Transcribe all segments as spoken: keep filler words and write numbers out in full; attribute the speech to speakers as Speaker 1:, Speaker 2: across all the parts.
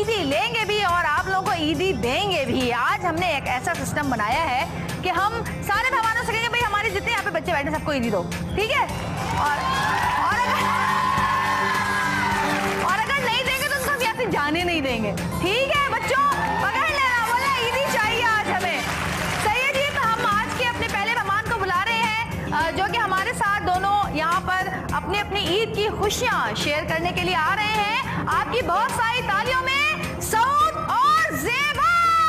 Speaker 1: ईदी लेंगे भी और आप लोगों को ईदी देंगे भी। आज हमने एक ऐसा सिस्टम बनाया है कि हम सारे मेहमानों से कहेंगे भाई हमारे जितने यहाँ पे बच्चे बैठे सबको ईदी दो, ठीक है? और और अगर, और अगर नहीं देंगे तो उनको यहाँ से जाने नहीं देंगे, ठीक है बच्चों? पकड़ लेना, बोला ईदी चाहिए आज हमें। सही है जी, तो हम आज के अपने पहले मेहमान को बुला रहे हैं जो कि हमारे साथ दोनों यहाँ पर अपनी अपनी ईद की खुशियाँ शेयर करने के लिए आ रहे हैं। आपकी बहुत सारी तालियों में सऊद और ज़ेबा।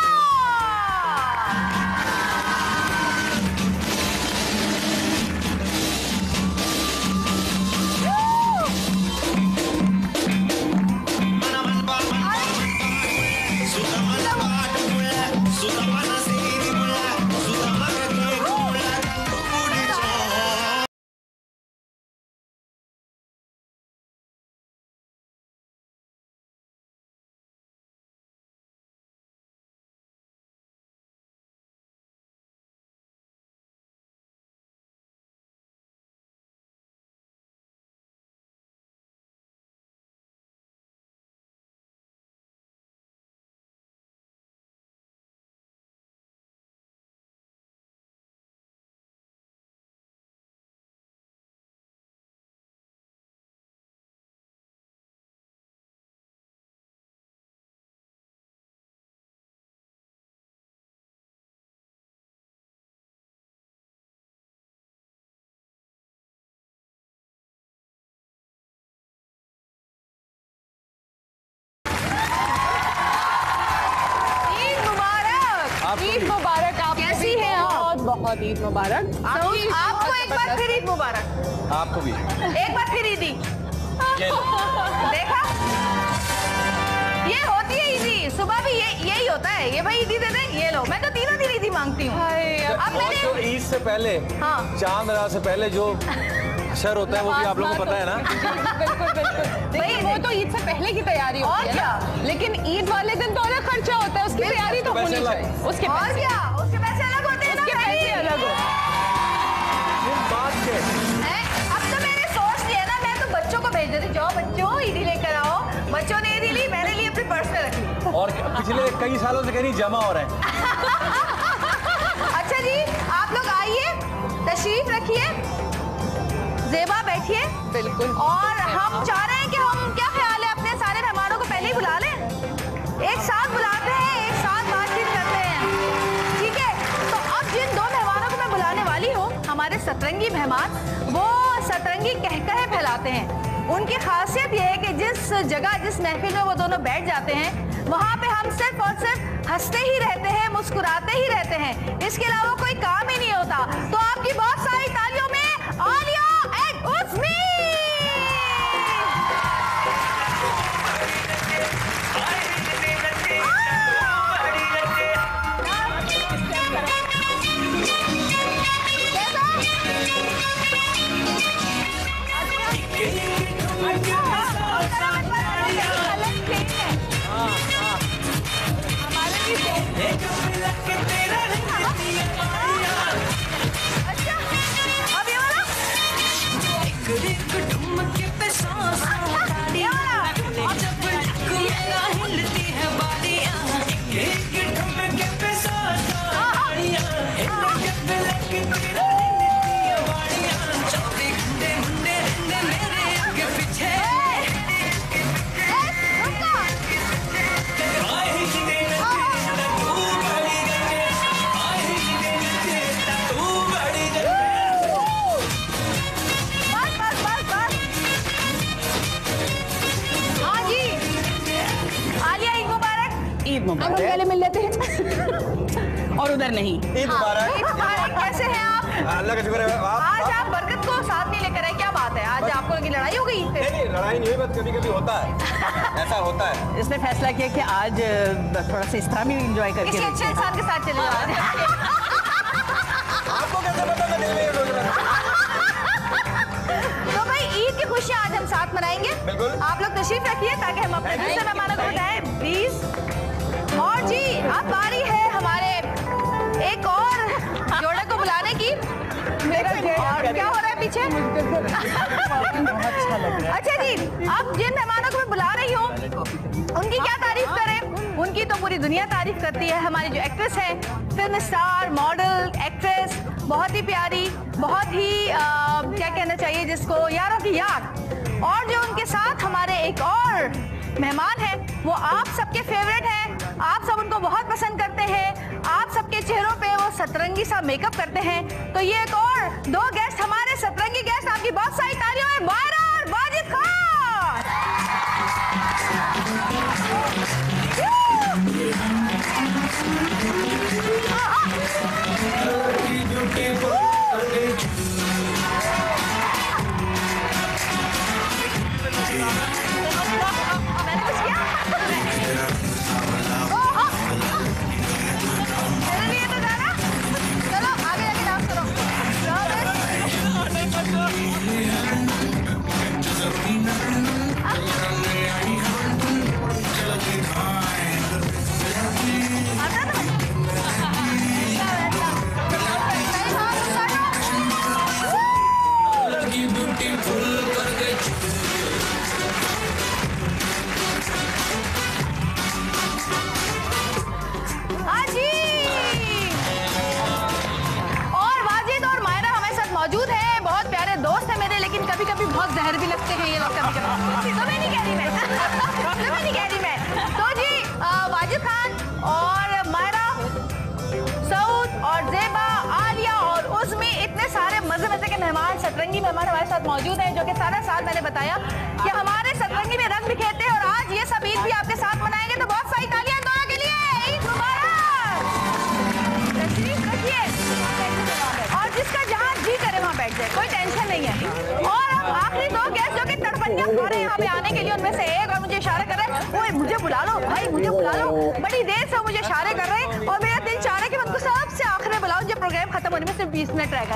Speaker 2: ईद मुबारक। आप कैसी हैं? बहुत बहुत ईद मुबारक।
Speaker 1: आपको एक बार फिर ईद मुबारक।
Speaker 3: आपको भी
Speaker 1: एक बार फिर ईदी। देखा, ये होती है ईदी। सुबह भी ये यही होता है, ये भाई ईदी दे दे, ये लो। मैं तो तीनों दिन ईदी मांगती हूँ।
Speaker 3: अब जो ईद से पहले,
Speaker 1: हाँ,
Speaker 3: चांद रात से पहले जो शर होता है वो भी आप लोगों को पता है ना?
Speaker 2: बिल्कुल बिल्कुल। भाई वो तो ईद से पहले की तैयारी होती है ना, लेकिन ईद वाले दिन तो अलग खर्चा होता है, उसकी तैयारी तो होनी चाहिए। उसके
Speaker 1: और क्या, उसके पैसे अलग होते हैं,
Speaker 2: उसके पैसे अलग होते
Speaker 1: हैं। अब तो मैंने सोच लिया ना, मैं तो बच्चों को भेज देती, जाओ बच्चों ईदी लेकर आओ। बच्चों ने ईदी ली, मैंने ली अपने पर्स में रख ली।
Speaker 3: और पिछले कई सालों से कह रही जमा हो रहे हैं।
Speaker 1: अच्छा जी, आप लोग आइए, तशरीफ रखिए, ज़ेबा बैठिए।
Speaker 2: बिल्कुल।
Speaker 1: और हम चाह रहे हैं कि हम, क्या ख्याल है, अपने सारे मेहमानों को पहले ही बुला लें, एक साथ बुलाते हैं, एक साथ बातचीत करते हैं, ठीक है? तो अब जिन दो मेहमानों को मैं बुलाने वाली हूँ, हमारे सतरंगी मेहमान, वो सतरंगी कहकहे फैलाते हैं। उनकी खासियत यह है कि जिस जगह, जिस महफिल में वो दोनों बैठ जाते हैं, वहाँ पे हम सिर्फ और सिर्फ हंसते ही रहते हैं, मुस्कुराते ही रहते हैं, इसके अलावा कोई काम ही नहीं होता। तो आपकी बहुत सारी तालियों में आलिया एंड उस्मी।
Speaker 2: हम गले मिल लेते हैं और उधर नहीं।
Speaker 3: ईद मुबारक।
Speaker 1: ईद मुबारक। कैसे हैं आप?
Speaker 3: अल्लाह का शुक्र है।
Speaker 1: आज आप बरकत को साथ नहीं लेकर आए, क्या बात है? आज आपको लगी लड़ाई हो गई?
Speaker 3: नहीं नहीं, लड़ाई नहीं हुई, बस कभी कभी होता है, ऐसा होता है।
Speaker 4: इसने फैसला किया कि आज थोड़ा सा इस तरह भी एंजॉय करके
Speaker 1: किसी अच्छे इंसान के साथ चले जाओ।
Speaker 3: आपको कैसे पता मैं दिल में ये सोच रहा था?
Speaker 1: तो भाई ईद की खुशियाँ आज हम साथ मनाएंगे।
Speaker 3: बिल्कुल।
Speaker 1: आप लोग तशरीफ रखिए ताकि हम अपने दूसरे मेहमानों को बताएं, प्लीज। और जी, अब बारी है हमारे एक और जोड़े को बुलाने की। मेरा और क्या हो रहा है पीछे? अच्छा जी, अब जिन मेहमानों को मैं बुला रहे रही हूँ। उनकी क्या तारीफ करें, उनकी तो पूरी दुनिया तारीफ करती है। हमारी जो एक्ट्रेस है, फिल्म स्टार, मॉडल, एक्ट्रेस, बहुत ही प्यारी, बहुत ही आ, क्या कहना चाहिए जिसको, यारों की यार। और जो उनके साथ हमारे एक और मेहमान है, वो आप सबके फेवरेट हैं, आप सब उनको बहुत पसंद करते हैं, आप सबके चेहरों पे वो सतरंगी सा मेकअप करते हैं। तो ये एक और दो गेस्ट, हमारे सतरंगी गेस्ट, आपकी बहुत सारी तालियों में मायरा और वाजिद खान।
Speaker 2: जहर भी लगते हैं ये लोग कभी कभी।
Speaker 1: तुम्हें नहीं कह रही मैं, तुम्हें नहीं कह रही मैं। तो जी वाजिद खान और मायरा, सऊद और जेबा, आलिया और उज़्मी, इतने सारे मजे मजे के मेहमान, सतरंगी मेहमान हमारे साथ मौजूद हैं, जो कि सारा साल मैंने बताया कि हमारे सतरंगी में रंग बिखेरते हैं। और आज ये सब ईद भी आपके साथ मनाएंगे, तो बहुत सारी तालियां दोनों के लिए। ईद मुबारक। तशरीफ रखिए और जिसका जहाँ जी करे वहाँ बैठ जाए, कोई टेंशन नहीं है। और अब आखिरी दो गेस्ट जो कि तड़पनियां खा रहे हैं यहाँ पे आने के लिए, उनमें से एक और मुझे इशारा कर रहे हैं, ओए मुझे बुला लो भाई, मुझे बुला लो। बड़ी देर से मुझे इशारे कर रहे हैं और मेरा दिल चाह रहा है कि मैं उनको सबसे आखिर में बुलाऊं, जब प्रोग्राम खत्म होने में सिर्फ बीस मिनट रह गए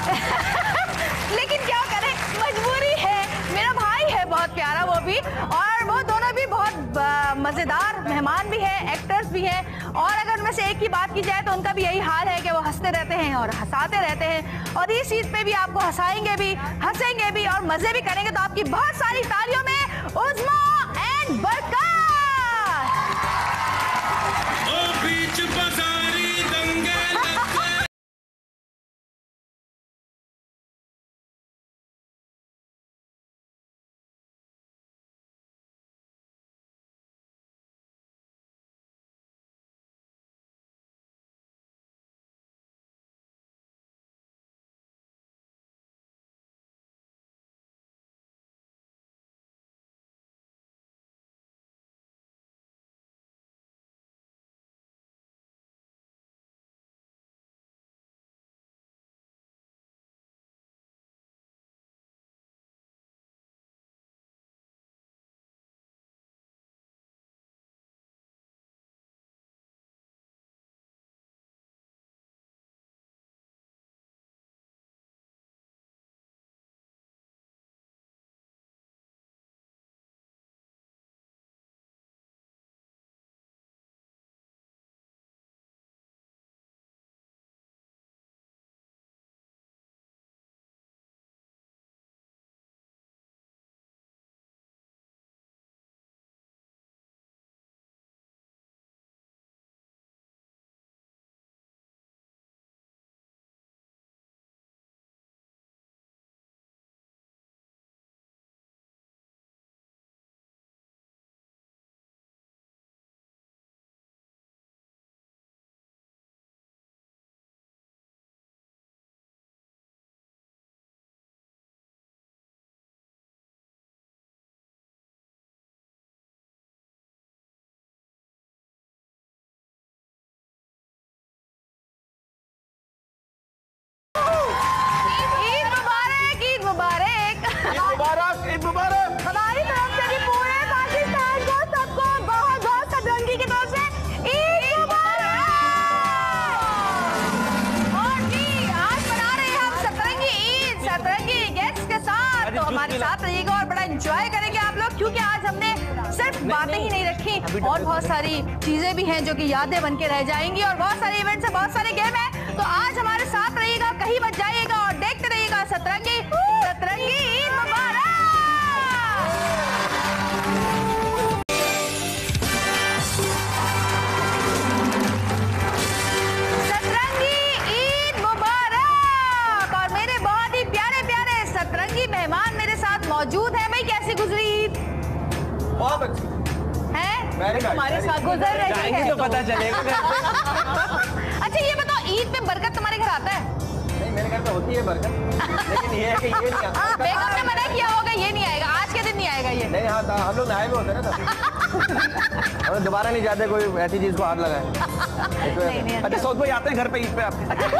Speaker 1: हों। लेकिन क्या करें, मजबूरी है। मेरा भाई है बहुत प्यारा वो भी, और वो दोनों भी बहुत मजेदार मेहमान भी है, एक्टर्स भी हैं। और अगर उनमें से एक की बात की जाए तो उनका भी यही हाल है कि वो हंसते रहते हैं और हंसाते रहते हैं, और इस चीज पे भी आपको हंसाएंगे भी, हंसेंगे भी और मजे भी करेंगे। तो आपकी बहुत सारी तालियों में उज़्मा एंड बरकत। हमारी तरफ से भी पूरे पाकिस्तान को सबको बहुत बहुत सतरंगी की तरफ से ईद मुबारक। और जी आज मना रहे हैं हम सतरंगी ईद, सतरंगी गेस्ट के साथ। तो हमारे साथ रहिएगा और बड़ा एंजॉय करेंगे आप लोग, क्योंकि आज हमने सिर्फ बातें ही नहीं रखी, और बहुत सारी चीजें भी हैं जो कि यादें बन के रह जाएंगी, और बहुत सारे इवेंट्स हैं, बहुत सारे गेम हैं। तो आज हमारे साथ रहिएगा, कहीं मत जाइएगा और देखते रहिएगा सतरंगी सतरंगी ईद मुबारक।
Speaker 3: अच्छी
Speaker 1: है
Speaker 2: हमारे साथ
Speaker 1: गुजर रही
Speaker 5: जाएंगे
Speaker 1: है
Speaker 5: तो पता चलेगा घर पे।
Speaker 1: अच्छा ये बताओ, ईद पे बरकत तुम्हारे घर आता है?
Speaker 3: नहीं, मेरे घर पे होती है बरकत, लेकिन ये है कि ये नहीं आता।
Speaker 1: बेगम ने मना किया होगा ये नहीं आएगा, आज के दिन नहीं आएगा ये।
Speaker 3: नहीं, हाँ हम लोग नहाए हुए होते हैं ना तब। हम दोबारा नहीं चाहते कोई ऐसी चीज को हाथ लगाए।
Speaker 1: नहीं नहीं
Speaker 5: अच्छा सऊद भाई आते हैं घर पे ईद पे आपके?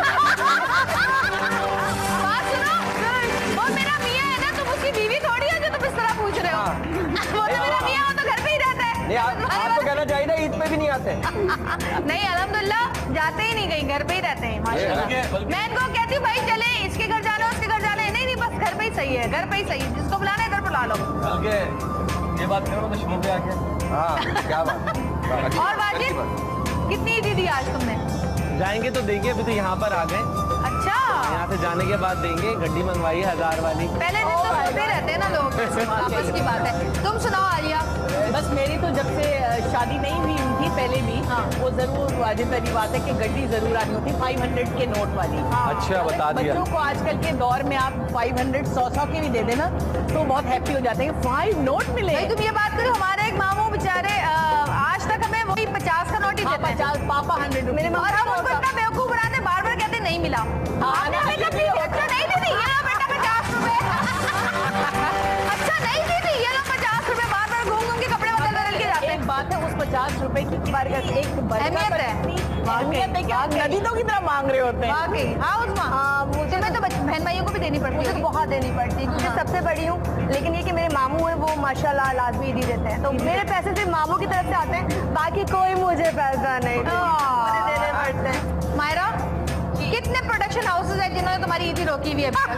Speaker 1: बात सुनो, वो मेरा मियाँ है ना, तुम उसकी बीवी थोड़ी हो जो तुम इस तरह पूछ रहे हो। वो तो मेरा मियाँ, वो तो घर पे ही रहता है।
Speaker 3: नहीं, आप आपको कहना चाहिए ना ईद पे भी नहीं आते।
Speaker 1: नहीं अल्हम्दुलिल्लाह जाते ही नहीं, कहीं घर पे ही रहते हैं माशाल्लाह। मैं इनको कहती हूँ भाई चले इसके घर जाना उसके घर जाना है, नहीं नहीं बस घर पे ही सही है, घर पे ही सही है, जिसको बुलाना है घर बुला लो।
Speaker 3: बल्कि ये बात करो तो शुरू पे आ गया। हाँ क्या बात।
Speaker 1: और वाजिद कितनी ईदी दी आज तुमने?
Speaker 5: जाएंगे तो देंगे, अभी तो यहाँ पर आ गए,
Speaker 1: अच्छा
Speaker 5: यहाँ से जाने के बाद देंगे। गड्डी मंगवाई है हजार वाली।
Speaker 1: पहले दिन तो होते रहते हैं ना लोग, आपस की बात है। तुम सुनाओ आलिया।
Speaker 4: बस मेरी तो जब से अ, शादी नहीं हुई थी पहले भी,
Speaker 1: हाँ।
Speaker 4: वो जरूर वाजिब वाली बात है कि गड्डी जरूर आनी होती, पाँच सौ के नोट वाली।
Speaker 5: अच्छा बता दिया।
Speaker 4: बच्चों को आजकल के दौर में आप पाँच सौ सौ सौ के भी दे देना तो बहुत हैप्पी हो जाते हैं, फाइव नोट मिले।
Speaker 1: भाई तुम ये बात करो, हमारे एक मामू बेचारे अ, आज तक हमें वही पचास का नोट ही
Speaker 4: हाँ,
Speaker 1: देते हैं।
Speaker 4: पचास पापा हंड्रेड
Speaker 1: मेरे और हम उनको इतना बेवकूफ बनाते, बार बार कहते नहीं मिला। आपने हमें कभी अच्छा नहीं दीदी, ये लो बेटा पचास रुपए। अच्छा नहीं दीदी, ये लो पचास रुपए, बार बार घूम घूम के कपड़े बदल बदल के जाते हैं।
Speaker 4: एक बात है, उस पचास रुपए की बरकत, एक बरकत
Speaker 1: अहमियत है।
Speaker 4: अहमियत है कि आप नदीदों की तरह मांग रहे होते हैं।
Speaker 1: वाकई हाँ उस्मा,
Speaker 6: हाँ, मुझे
Speaker 1: तुम्हें तो बच- बहन भाइयों को भी देनी पड़ती
Speaker 6: मुझे
Speaker 1: है।
Speaker 6: तो बहुत देनी पड़ती है क्योंकि सबसे बड़ी हूँ, लेकिन ये कि मेरे मामू हैं वो माशाल्लाह लाजमी ईदी देते हैं, तो मेरे पैसे सिर्फ मामू की तरफ से आते हैं, बाकी कोई मुझे पैसा नहीं देता, मुझे देने पड़ते हैं।
Speaker 1: मायरा कितने प्रोडक्शन हाउसेज हैं जिन्होंने तुम्हारी ईदी रोकी हुई है अभी तक?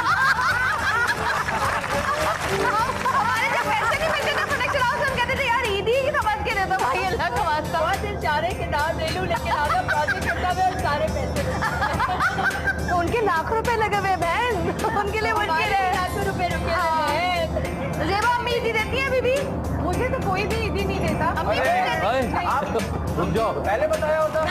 Speaker 1: हमारे जब पैसे नहीं मिलते थे प्रोडक्शन हाउस, हम कहते थे यार ईदी ही समझ के दे दो भाई, अल्लाह का वास्ता।
Speaker 6: बहुत दिन चारे के नाम ले लूँ लेकिन आधा प्रोजेक्ट करता हुआ सारे पैसे तो उनके लाख रुपए लगे हुए बहन, उनके लिए मुश्किल है। लाखों रुपए रुके हैं।
Speaker 1: जेबा अम्मी ईदी देती है अभी भी?
Speaker 2: मुझे तो कोई भी ईदी नहीं देता।
Speaker 1: अम्मी भी नहीं देती?
Speaker 5: अरे, आप रुक जाओ।
Speaker 3: पहले बताया होता।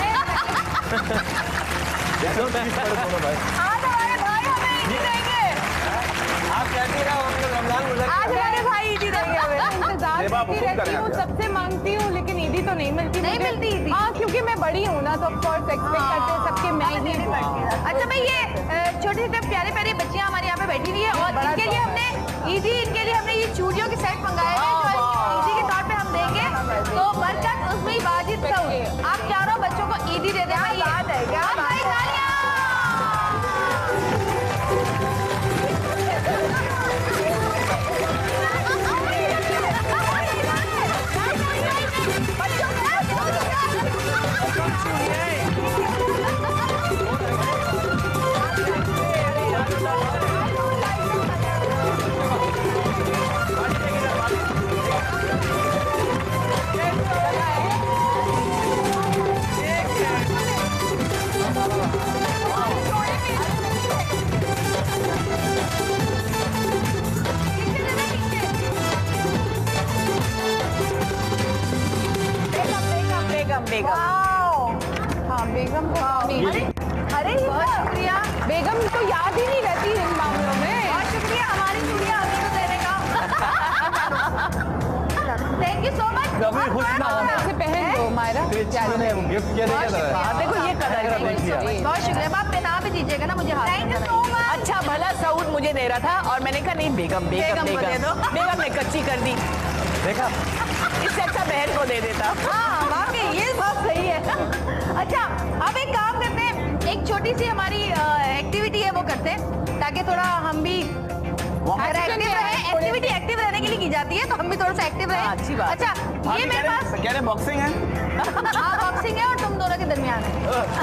Speaker 3: देखो मैं दोनों भाई।
Speaker 1: आज हमारे भाई हमें ईदी देंगे,
Speaker 3: आप कहती रहो हम लोग रमजान गुजर
Speaker 1: आज हमारे भाई ईदी देंगे हमें।
Speaker 2: इंतजार
Speaker 5: देवा,
Speaker 2: करती
Speaker 5: हुकुम
Speaker 2: रहती
Speaker 5: करें
Speaker 2: हूँ,
Speaker 5: आप।
Speaker 2: सबसे मांगती हूँ, लेकिन ईदी तो नहीं मिलती।
Speaker 1: नहीं
Speaker 2: मुझे।
Speaker 1: मिलती ईदी?
Speaker 2: हाँ, क्योंकि मैं बड़ी हूँ ना, तो ऑफ कोर्स एक्सपेक्ट करते हैं सबके मैं ही दूँ।
Speaker 1: अच्छा भाई ये छोटी छोटी प्यारी प्यारी बच्चियां हमारे यहाँ पे बैठी हुई है और इनके लिए हमने ईदी इनके लिए हमने ये चूड़ियों के सेट मंगाए हैं जो ईदी के तौर पे हम देंगे। तो बरकत उसमें वाजिद सऊद, आप चारों बच्चों को ईदी दे दें भाई।
Speaker 6: बात है, क्या
Speaker 1: हाँ, भाई, तालियां।
Speaker 4: बेगम बेगम
Speaker 2: हाँ, बेगम तो नहीं।
Speaker 1: अरे बहुत शुक्रिया,
Speaker 2: बेगम तो याद ही नहीं रहती इन मामलों में।
Speaker 1: बहुत शुक्रिया हमारी चूड़ियां हमें को देने का। Thank you so much.
Speaker 5: कभी खुश ना होना।
Speaker 2: ऐसे पहन लो मायरा।
Speaker 5: गिफ्ट किया नहीं था।
Speaker 4: देखो ये कदर है।
Speaker 1: बहुत शुक्रिया, आप पे नाम भी दीजिएगा ना मुझे। Thank you so much.
Speaker 4: अच्छा भला सऊद मुझे दे रहा था और मैंने कहा नहीं बेगम बेगम
Speaker 1: बेगम को दे दो।
Speaker 4: बेगम बेगम ने कच्ची कर दी,
Speaker 5: देखा
Speaker 4: इससे अच्छा बहन को दे देता।
Speaker 1: हाँ वाकई ये बात सही है। अच्छा अब एक काम करते हैं, एक छोटी सी हमारी एक्टिविटी है वो करते हैं ताकि थोड़ा हम भी एक्टिव रहे। एक्टिविटी एक्टिव रहने के लिए की जाती है तो हम भी थोड़ा सा एक्टिव रहे।
Speaker 4: हाँ, अच्छी बात।
Speaker 1: अच्छा ये मेरे पास
Speaker 5: कह रहे बॉक्सिंग है।
Speaker 1: हाँ बॉक्सिंग है और तुम दोनों के दरमियान है।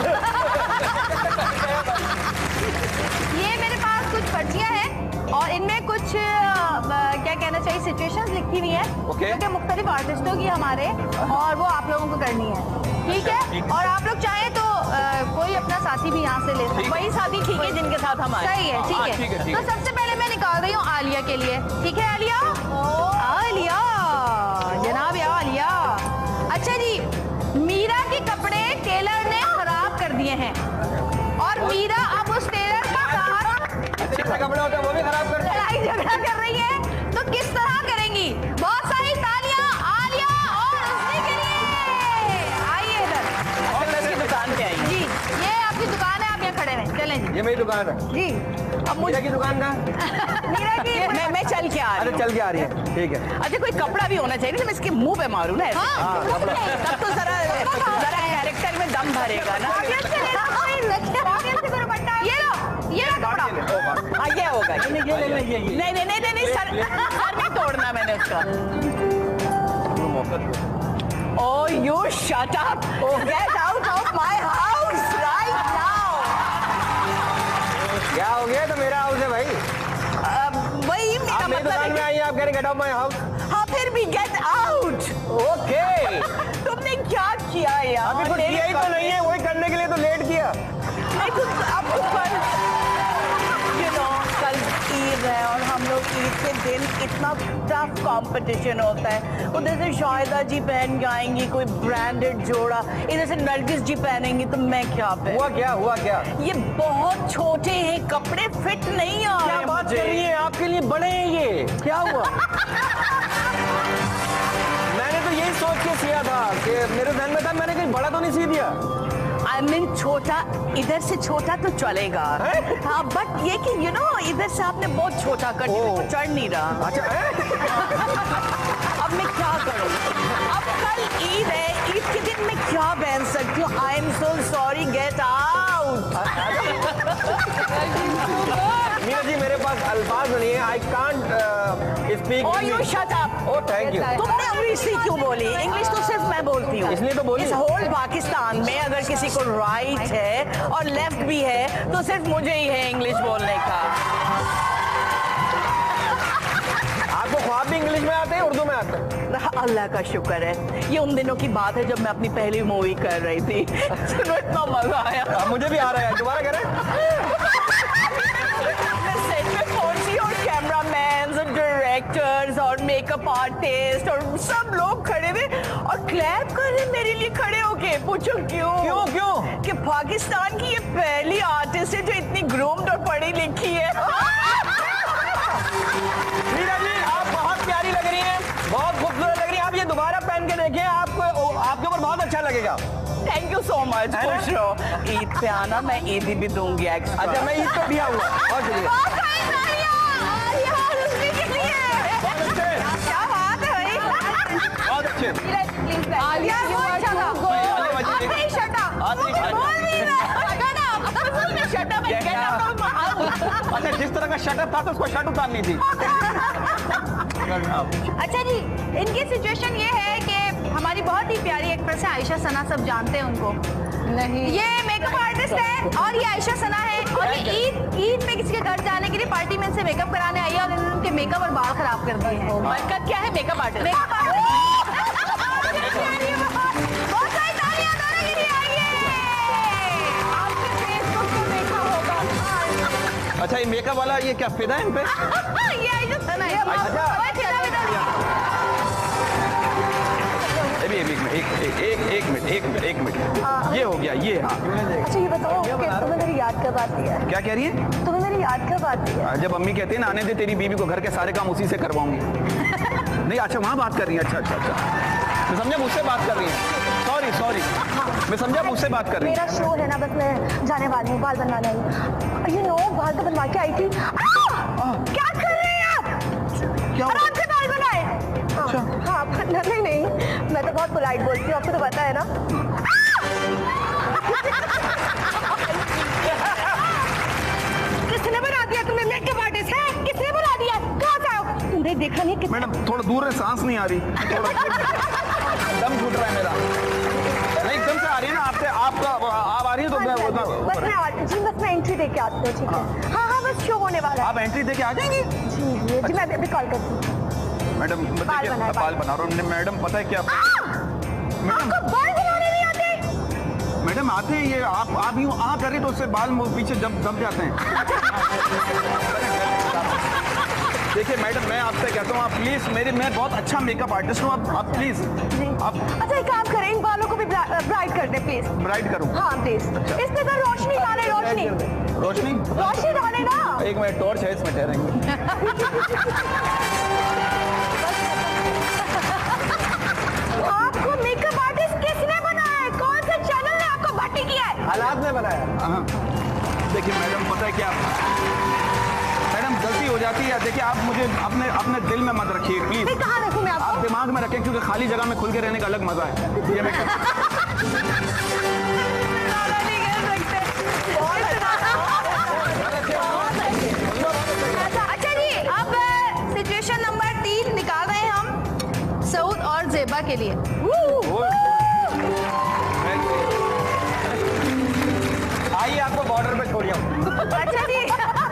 Speaker 1: ये मेरे पास कुछ पर्चियां हैं और इनमें कुछ अ, क्या कहना चाहिए सिचुएशंस लिखी हुई है
Speaker 5: Okay.
Speaker 1: जो कि मुख्तलिफ आर्टिस्टों की हमारे और वो आप लोगों को करनी है। ठीक है, और आप लोग चाहें तो अ, कोई अपना साथी भी यहाँ से ले सकते हैं।
Speaker 4: वही साथी ठीक है जिनके साथ हम आए।
Speaker 1: सही है, ठीक
Speaker 5: हाँ,
Speaker 1: है।
Speaker 5: ठीक है, ठीक
Speaker 1: तो
Speaker 5: है।
Speaker 1: सबसे पहले मैं निकाल रही हूँ आलिया के लिए। ठीक है आलिया, आलिया जनाब या आलिया। अच्छा जी, मीरा के कपड़े टेलर ने खराब कर दिए हैं और मीरा अब उस टेलर के साथ
Speaker 3: अच्छे से कपड़े होते हैं वो भी खराब कर
Speaker 1: लड़ाई झगड़ा कर रही है, तो किस तरह करेंगी? बहुत सारी तालियां
Speaker 3: ये मेरी दुकान है
Speaker 6: जी।
Speaker 4: अब मुझे
Speaker 3: की दुकान का
Speaker 6: मीरा की
Speaker 4: मैं मैं चल के आ रही
Speaker 3: अरे
Speaker 4: हूँ।
Speaker 3: चल के आ रही है, ठीक है।
Speaker 4: अच्छा कोई कपड़ा भी होना चाहिए ना, मैं इसके मुंह पे मारूं ना ऐसे।
Speaker 6: हाँ,
Speaker 4: तब तो जरा जरा कैरेक्टर में दम भरेगा ना।
Speaker 6: ऑडियंस से लेना कोई ऑडियंस से कोई बट्टा
Speaker 1: ये लो, ये लो कपड़ा।
Speaker 4: हाँ ये होगा। नहीं नहीं नहीं नहीं नहीं सर सर नहीं तोड़ना मैंने उसका। Oh, you shut up! Oh, get out of my house right now!
Speaker 3: क्या हो गया? तो मेरा हाउस है भाई।
Speaker 4: Uh, वही मेरा
Speaker 3: आप मेरी
Speaker 4: मतलब
Speaker 3: दुकान
Speaker 4: है
Speaker 3: में
Speaker 4: कि-
Speaker 3: आई, आप कह रहे गेट आउट माय हाउस।
Speaker 4: हाँ फिर भी गेट आउट।
Speaker 3: ओके।
Speaker 4: तुमने क्या किया यार?
Speaker 3: अभी कुछ किया ही तो नहीं है, वही करने के लिए तो लेट किया।
Speaker 4: नहीं तो अब तो कल you know, कल ईद है और हम लोग ईद के दिन इतना टफ कंपटीशन होता है। उधर से शाहिदा जी पहन के आएंगी कोई ब्रांडेड जोड़ा, इधर से नरगिस जी पहनेंगी तो मैं क्या पहन?
Speaker 3: हुआ क्या? हुआ क्या?
Speaker 4: ये बहुत छोटे हैं कपड़े, फिट नहीं आ
Speaker 3: क्या
Speaker 4: रहे
Speaker 3: बात
Speaker 4: मुझे।
Speaker 3: कर रही है? आपके लिए बड़े हैं ये, क्या हुआ? मैंने तो यही सोच के सिया था कि मेरे ध्यान में था, मैंने कहीं बड़ा तो नहीं सी दिया।
Speaker 4: आई मीन छोटा, इधर से छोटा तो चलेगा। हाँ बट ये कि यू नो इधर से आपने बहुत छोटा कर दिया,
Speaker 3: ओह।
Speaker 4: तो चढ़ नहीं रहा।
Speaker 3: अच्छा है?
Speaker 4: अब मैं क्या करूं? अब कल ईद है, ईद के दिन मैं क्या पहन सकती हूँ? I am so sorry, get out.
Speaker 3: Meera ji मेरे पास अल्फाज नहीं है, I can't speak.
Speaker 4: Oh, you shut up.
Speaker 3: Oh thank you.
Speaker 4: तुमने इंग्लिश क्यों बोली? इंग्लिश तो सिर्फ मैं बोलती हूँ।
Speaker 3: इसलिए तो बोली।
Speaker 4: इस होल पाकिस्तान में अगर किसी को राइट है और लेफ्ट भी है तो सिर्फ मुझे ही है इंग्लिश बोलने का।
Speaker 3: आपको ख्वाब भी इंग्लिश में आते हैं, उर्दू में आते हैं?
Speaker 4: अल्लाह का शुक्र है। ये उन दिनों की बात है जब मैं अपनी पहली मूवी कर रही थी। सुनो इतना मजा आया।
Speaker 3: अब मुझे भी आ रहा है, दोबारा कह रहे हैं?
Speaker 4: मैं सेट पे पहुंची और कैमरामैन और डायरेक्टर्स और मेकअप आर्टिस्ट और सब लोग खड़े थे और क्लैप कर रहे मेरे लिए खड़े होके। पूछो क्यों?
Speaker 3: क्यों क्यों?
Speaker 4: कि पाकिस्तान की ये पहली आर्टिस्ट है जो इतनी ग्रूम्ड और पढ़ी लिखी है।
Speaker 3: मीरा जी आप बहुत प्यारी लग रही हैं, बहुत खूबसूरत लग रही हैं। आप ये दोबारा पहन के देखिए, आपको आपके ऊपर बहुत अच्छा लगेगा।
Speaker 4: Thank you so much.
Speaker 3: है ना?
Speaker 4: खुश रहो। ईद पे आना, मैं ईदी भी दूंगी एक्स्ट्रा।
Speaker 3: अच्छा मैं ईद पे भी आऊंगा। बहुत शुक्रिया।
Speaker 1: क्या बात है भाई?
Speaker 3: बहुत अच्छे।
Speaker 1: आलिया वो अच्छा था। आते ही shut up।
Speaker 3: आते ही shut up।
Speaker 1: बोल भी मैं। Shut up।
Speaker 4: Shut up and get out of my house.
Speaker 3: अच्छा जिस तरह का शटअप था तो उसको शर्ट उतारनी थी।
Speaker 1: अच्छा जी, इनकी सिचुएशन ये है कि हमारी बहुत ही प्यारी एक्ट्रेस है आयशा सना, सब जानते हैं उनको।
Speaker 2: नहीं,
Speaker 1: ये मेकअप आर्टिस्ट है और ये आयशा सना है और ये ईद ईद पे किसी के घर जाने के लिए पार्टी में से मेकअप कराने आई है और इन्होंने उनके मेकअप और बाल खराब कर दिए हैं।
Speaker 4: बरकत क्या है मेकअप आर्टिस्ट?
Speaker 1: मेकअप आर्टिस्ट बहुत सारी तालियां दोनों के लिए आइए। आपने फेसबुक पे देखा होगा।
Speaker 3: अच्छा ये मेकअप वाला ये क्या फिदा है इन पे?
Speaker 1: ये आयशा सना है।
Speaker 3: अच्छा।
Speaker 1: ओए, फिदा विदा।
Speaker 3: अभी एक मिनट एक एक एक एक मिनट एक मिनट एक मिनट ये हो गया ये। हाँ
Speaker 6: अच्छा ये बताओ कि तुम्हें मेरी याद कब आती है?
Speaker 3: क्या कह रही है?
Speaker 6: तुम्हें मेरी याद कब आती है?
Speaker 3: जब अम्मी कहती है ना आने दे तेरी बीवी को, घर के सारे काम उसी से करवाऊंगी। नहीं अच्छा वहाँ बात कर रही है। अच्छा अच्छा अच्छा मैं समझा मुझसे बात कर रही है। सॉरी सॉरी मैं समझा मुझसे बात कर रही है।
Speaker 6: मेरा शो है ना, बस मैं जाने वाली हूँ, बाल बनवाने आई हूँ। यू नो बाल तो बनवा के आई थी। क्या कर रहे हैं आप?
Speaker 3: क्या
Speaker 6: आराम से बाल बनाए। हाँ, हाँ नहीं नहीं मैं तो बहुत पोलाइट बोलती हूँ, आपको तो पता है ना। किसने बना दिया तुम्हें मेकअप आर्टिस्ट है? किसने बना दिया? कहाँ से आओ? तुमने देखा नहीं कि
Speaker 3: मैडम थोड़ा दूर है, सांस नहीं आ रही, थोड़ा दम घुट रहा है मेरा। नहीं एकदम से आ रही है ना आपसे, आपका आप आ रही है तो मैं
Speaker 6: बस मैं आ- जी बस मैं एंट्री दे के आती हूँ, ठीक है? हाँ हाँ बस शो होने वाला है।
Speaker 3: आप एंट्री देके आ जाएंगी?
Speaker 6: जी जी जी मैं अभी कॉल करती हूँ।
Speaker 3: मैडम
Speaker 6: बाल
Speaker 3: देखिए
Speaker 6: बनाए,
Speaker 3: बाल
Speaker 6: बाल।
Speaker 3: बना रहा हूँ। मैडम पता है क्या मैडम
Speaker 6: आपको बाल बनाने नहीं आते?
Speaker 3: मैडम आते हैं ये, आप आप यूँ आ कर रही तो उससे बाल मुंह पीछे जब दब जाते हैं। देखिए मैडम मैं आपसे कहता हूँ आप प्लीज मेरे, मैं बहुत अच्छा मेकअप आर्टिस्ट हूँ, आप आप प्लीज
Speaker 6: जी
Speaker 3: आप
Speaker 6: अच्छा एक काम करें, इन बालों को भी ब्राइट कर दे प्लीज।
Speaker 3: ब्राइट करूँ?
Speaker 6: हाँ प्लीज, इसमें तो रोशनी डाले, रोशनी
Speaker 3: रोशनी
Speaker 6: रोशनी डाले ना।
Speaker 3: एक मिनट टॉर्च है इसमें ठहरेंगे।
Speaker 6: आपको मेकअप आर्टिस्ट किसने बनाया है? कौन से चैनल ने आपको भट्टी किया है?
Speaker 3: हालात ने बनाया। हाँ देखिए देखिए मैडम, पता है क्या मैडम, गलती हो जाती है। देखिए आप मुझे अपने अपने दिल में मत रखिए प्लीज।
Speaker 6: कहाँ रखूं मैं आपको?
Speaker 3: आप दिमाग में रखें, क्योंकि खाली जगह में खुल के रहने का अलग मजा है। ये मैं
Speaker 1: अच्छा जी, अब सिचुएशन नंबर तीन निकाल रहे हैं हम सऊद और जेबा के लिए।
Speaker 5: आइए आपको बॉर्डर पे छोड़ जाऊं।
Speaker 1: अच्छा जी,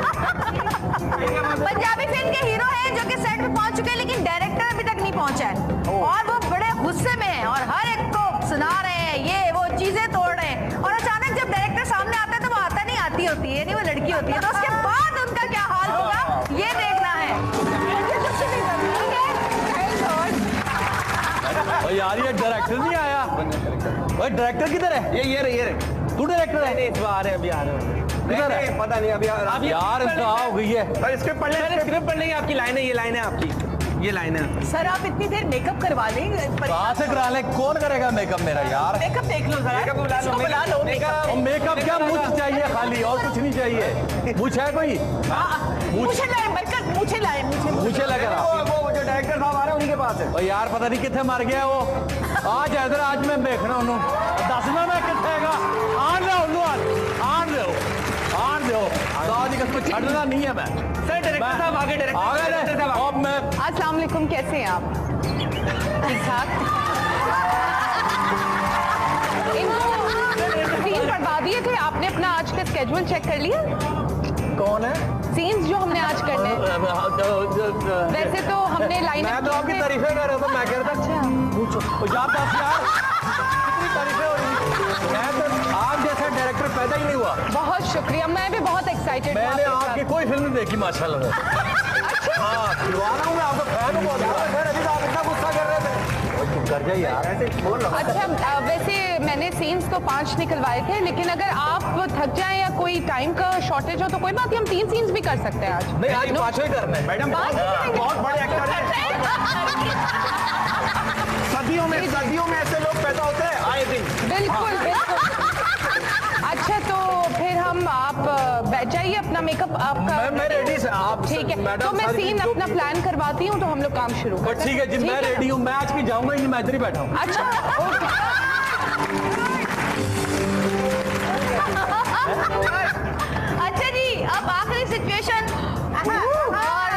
Speaker 1: पंजाबी फिल्म के हीरो हैं जो कि सेट पे पहुंच चुके हैं, लेकिन डायरेक्टर अभी तक नहीं पहुंचा है और वो बड़े गुस्से में हैं और हर एक को सुना रहे हैं, ये वो चीजें तोड़ रहे हैं। और अचानक जब डायरेक्टर सामने आता है तो वो आता नहीं, आती होती है, यानी वो लड़की होती है। तो उसके बाद उनका क्या हाल होगा ये देखना है।
Speaker 7: यार ये डायरेक्टर नहीं आया। डायरेक्टर किधर है?
Speaker 3: ये ये रहे ये रहे
Speaker 7: तू डायरेक्टर है?
Speaker 5: इस बार अभी आ रहे हैं।
Speaker 7: किधर है?
Speaker 5: पता नहीं अभी
Speaker 7: अब यार इनका हो गई है।
Speaker 3: स्क्रिप्ट पढ़ लें।
Speaker 5: स्क्रिप्ट पढ़ लेंगे। आपकी लाइन है, ये लाइन है आपकी, ये लाइन है।
Speaker 4: सर आप इतनी देर मेकअप करवा लें।
Speaker 7: कहाँ से करा ले? कौन करेगा मेकअप मेरा यार?
Speaker 4: मेकअप देख लो जरा।
Speaker 5: मेकअप बुला लो,
Speaker 4: इसको बुला लो।
Speaker 5: मेकअप
Speaker 7: और मेकअप क्या मुझ चाहिए खाली, और कुछ नहीं चाहिए। मुझ है कोई?
Speaker 4: मुझे लाए बरकत, मुझे लाए मुझे
Speaker 7: मुझे लग रहा
Speaker 5: वो वो जो डायरेक्टर साहब आ रहे हैं उन्हीं के पास है।
Speaker 7: और यार पता नहीं कितने मर गया वो। आज इधर आज मैं देखना उन्होंने दसना मैं कितनेगा। आन लो उन्होंने आन लो आन लो दादी कसम छड़ना नहीं है मैं।
Speaker 5: सर डायरेक्टर साहब आगे, डायरेक्टर साहब
Speaker 7: अब मैं
Speaker 2: अस्सलाम वालेकुम, कैसे हैं आप? ठीक ठाक। इनको सीन पढ़वा दिए थे आपने? अपना आज का स्केड्यूल चेक कर लिया?
Speaker 7: कौन है?
Speaker 2: सीन्स जो हमने आज करने हैं। वैसे तो हमने लाइन
Speaker 7: मैं तो आपकी तारीफें कर रहा था। मैं कह रहा था
Speaker 2: अच्छा
Speaker 7: पूछो यार बस यार कितनी तारीफें हो रही। मैं तो आप जैसा डायरेक्टर पैदा ही नहीं हुआ।
Speaker 2: बहुत शुक्रिया, मैं भी बहुत एक्साइटेड हूँ।
Speaker 7: मैंने आपकी कोई फिल्म नहीं देखी माशाल्लाह। हाँ दीवाना हूँ मैं, आपका फैन हूँ बहुत। अभी तो आप इतना गुस्सा कर रहे थे। कर जाइए यार, ऐसे बोल रहा हूँ।
Speaker 2: अच्छा वैसे मैंने सीन्स तो पांच निकलवाए थे, लेकिन अगर आप थक जाएं या कोई टाइम का शॉर्टेज हो तो कोई बात नहीं, हम तीन सीन्स भी कर सकते हैं आज।
Speaker 7: नहीं आज पांचों ही करना है
Speaker 3: मैडम। बहुत बड़े एक्टर हैं। सदियों में सदियों में ऐसे लोग पैदा होते हैं आए दिन।
Speaker 2: बिल्कुल बिल्कुल। अच्छा तो फिर हम आप बैठ जाइए, अपना मेकअप आपका।
Speaker 7: मैं मैं रेडी से आप
Speaker 2: ठीक है,
Speaker 7: मैडम
Speaker 2: तो मैं
Speaker 7: सारी
Speaker 2: सीन
Speaker 7: चीज़
Speaker 2: अपना
Speaker 7: जो-
Speaker 2: प्लान करवाती हूँ तो हम लोग काम शुरू करते हैं।
Speaker 7: ठीक है जी, मैं रेडी हूँ। मैं आज की जाऊंगा ही, मैं इधर ही बैठा हूँ।
Speaker 2: अच्छा
Speaker 1: अच्छा जी, अब आखिरी सिचुएशन और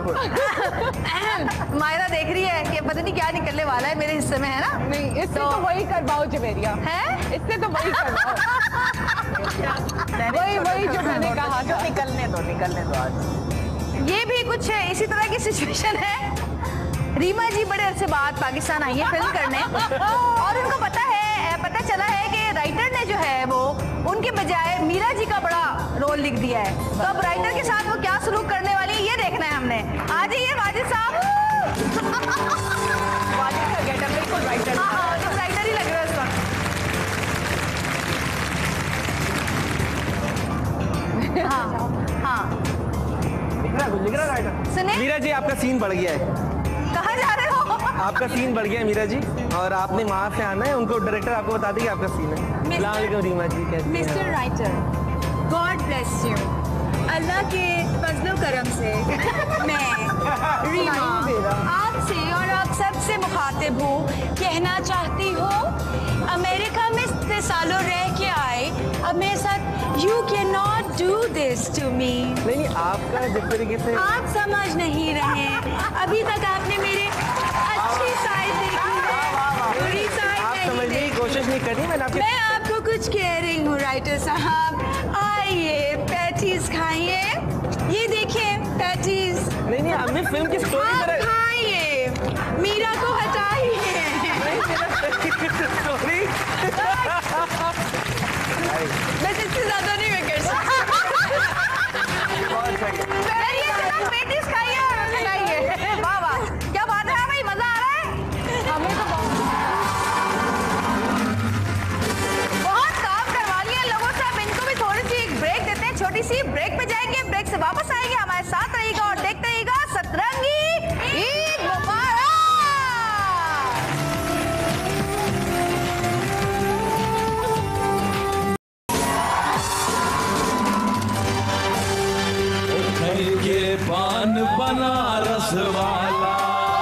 Speaker 1: अ, मायरा देख रही है कि पता नहीं क्या निकलने वाला है मेरे हिस्से में, है ना?
Speaker 2: नहीं, इससे तो वही करवाओ जवेरिया
Speaker 1: है
Speaker 2: इससे तो वही करवाओ। वही वही जो मैंने कहा था।
Speaker 4: निकलने दो निकलने दो आज।
Speaker 1: ये भी कुछ इसी तरह की सिचुएशन है। रीमा जी बड़े अरसे बाद पाकिस्तान आई है फिल्म करने और उनको पता है पता चला है कि राइटर ने जो है वो उनके बजाय मीरा जी का बड़ा रोल लिख दिया है। तो अब राइटर के साथ वो क्या सलूक करने वाली है ये देखना है हमने। आ जाइए वाजिद साहब।
Speaker 4: वाजिद का गेटअप बिल्कुल राइटर।
Speaker 1: हाँ हाँ, तो राइटर ही लग रहा है इस वक्त। हाँ हाँ
Speaker 5: लिख रहा है, लिख रहा है राइटर।
Speaker 1: सुने,
Speaker 5: मीरा जी आपका सीन बढ़ गया है।
Speaker 1: कहाँ जा रहे हो?
Speaker 5: आपका सीन बढ़ गया है मीरा जी, और आपने वहाँ से आना है। उनको डायरेक्टर आपको बता देगी आपका सीन है। अस्सलाम वालेकुम रीमा जी, कैसी हैं?
Speaker 8: Mister writer, god bless you. अल्लाह के फजलो करम से मैं रीमा आपसे और आप सबसे मुखातिब हूँ। कहना चाहती हूँ अमेरिका में इतने सालों रह के आए, अब मेरे साथ you can not do this to me.
Speaker 5: नहीं नहीं, आपका जिस तरीके से
Speaker 8: आप समझ नहीं रहे। अभी तक आपने मेरे अच्छी साइड देखी है, बुरी साइड
Speaker 5: आप
Speaker 8: नहीं
Speaker 5: समझने की
Speaker 8: देखी।
Speaker 5: कोशिश नहीं करी। मैंने आपके
Speaker 8: मैं आपको कुछ कह रही हूँ राइटर साहब। आइए पैटीज खाइए, ये देखिए पैटीज।
Speaker 5: नहीं नहीं, हमें फिल्म की स्टोरी
Speaker 8: आप
Speaker 5: तरह
Speaker 8: खाइए, मीरा को हटाइए।
Speaker 5: स्टोरी
Speaker 8: बस इससे ज्यादा नहीं मैं कर सकती।
Speaker 1: चलिए चलो पेटीज खाइए और खिलाइए। वाह वाह, क्या बात है भाई, मजा आ रहा है।
Speaker 2: हमें तो बहुत
Speaker 1: बहुत काम करवा लिया लोगों से, अब इनको भी थोड़ी सी एक ब्रेक देते हैं। छोटी सी ब्रेक पे जाएंगे, ब्रेक से वापस आएंगे। हमारे साथ रहिएगा और देखते रहिएगा सतरंगी ईद मुबारक।
Speaker 7: वाला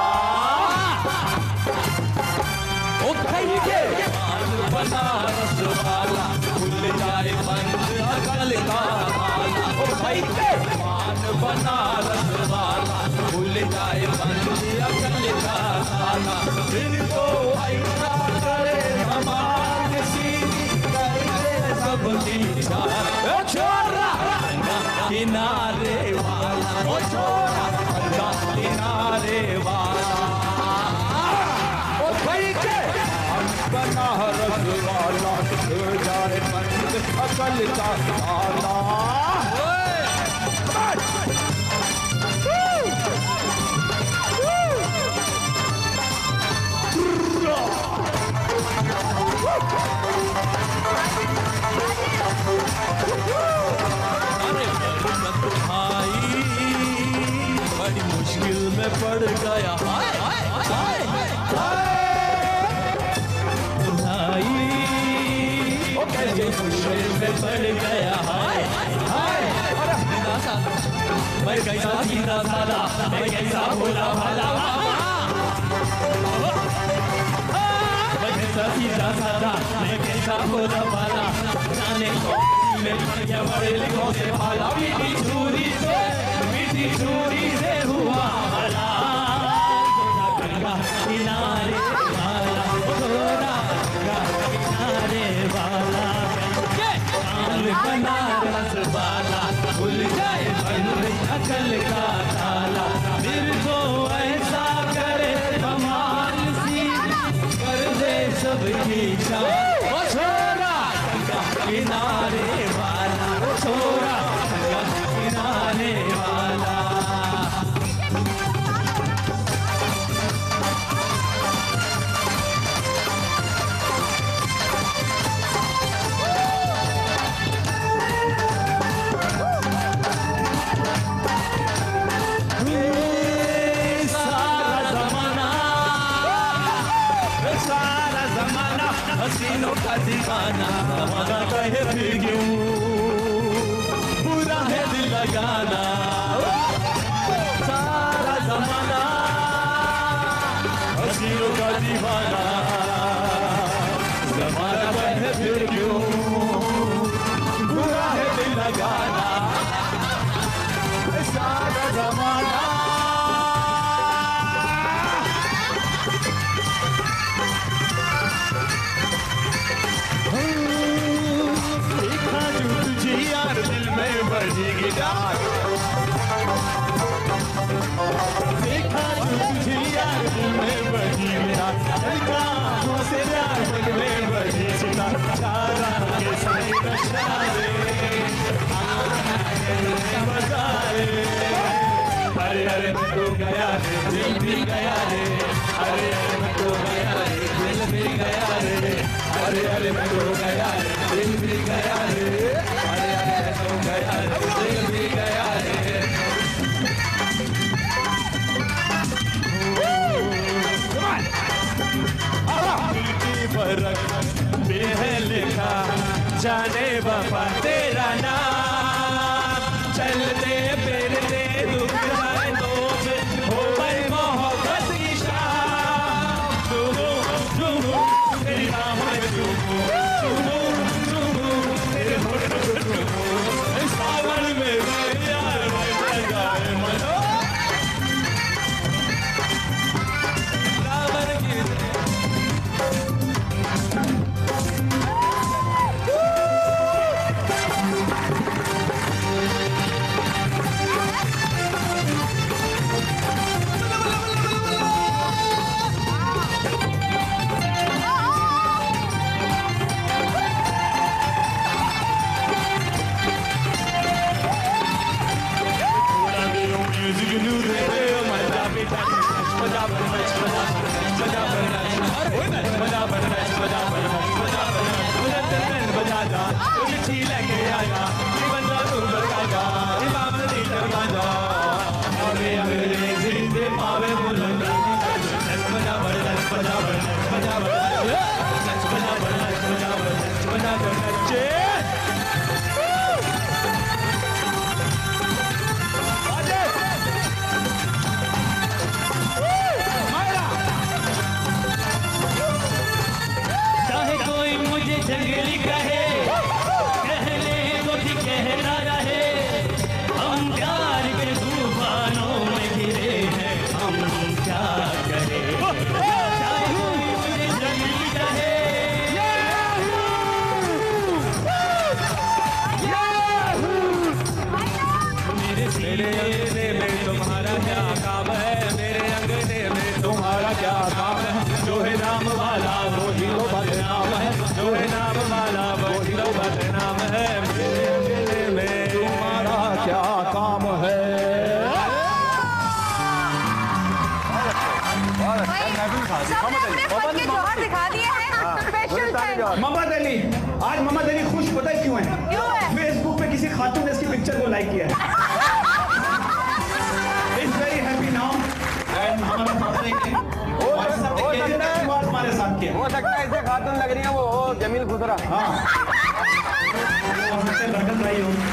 Speaker 7: ओ भाई के बनारस वाला खुल जाए बंद अकल का ताला ओ भाई के बनारस वाला खुल जाए बंद अकल का ताला फिर तो ऐसा करे हमारे सीधी करे सबकी इशारा ओ छोरा किनारे वाला ओ छोरा किनारे वाला ओ भाई के बनारस वाला खुल जाए बंद अकल का ताला अरे भाई बड़ी मुश्किल में पड़ गया हाय हाय भाई ओ कैसे मुश्किल में पड़ गया हाय हाय मैं कैसा सीधा साधा मैं कैसा भोला भाला मैं कैसा सीधा साधा मैं कैसा भोला भाला जाने में पड़ गया बड़े लिखों से भाला मीठी छुरी से मीठी छुरी से हुआ भला किनारे वाला थोड़ा किनारे वाला बनारस वाला खुल जाए बंद अकल का ताला फिर तो ऐसा करे कमाल सी कर दे सबकी शान ओ छोरा किनारे वाला ओ छोरा किनारे वाला हसीनों का दीवाना जमाना कहे फिर क्यों पूरा है दिल लगाना सारा जमाना हसीनों का दीवाना जमाना कहे फिर क्यों पूरा है दिल लगाना सारा जमाना दिल में बजी गिटार देखा तुझे यार दिल में बजी गिटार देखा से यार दिल में बजी सितार चारा के सही नशारे बजाए अरे अरे मैं तो गया रे दिल भी गया रे अरे अरे मैं तो गया रे दिल भी गया रे अरे अरे मैं तो गया रे दिल भी गया रे अरे अरे मैं तो गया रे दिल भी गया रे फर्क में लिखा जाने बाबा तेरा नाम चलते फिरते दुख है दोष हो गई मोहब्बत की शाम सुनो सुनो तेरी नाम है सुनो सुनो सुनो तेरे होठ सुनो सावन में यार लगाए मनो रावण की नाम है, जो है नाम वाला वही तो बदनाम है। मेरे दिल में तुम्हारा क्या काम है?
Speaker 1: जोहर दिखा दिए हैं स्पेशल।
Speaker 3: मोहम्मद अली, आज मोहम्मद अली खुश पता है क्यों है?
Speaker 1: क्यों है?
Speaker 3: फेसबुक पे किसी खातून ने इसकी पिक्चर को लाइक किया है। It's very happy now and हमारा हमारे साथ किया।
Speaker 5: हो सकता है इसे खातून लग रही है वो हो जमील खुसरा।
Speaker 3: हाँ बरकत रही हो।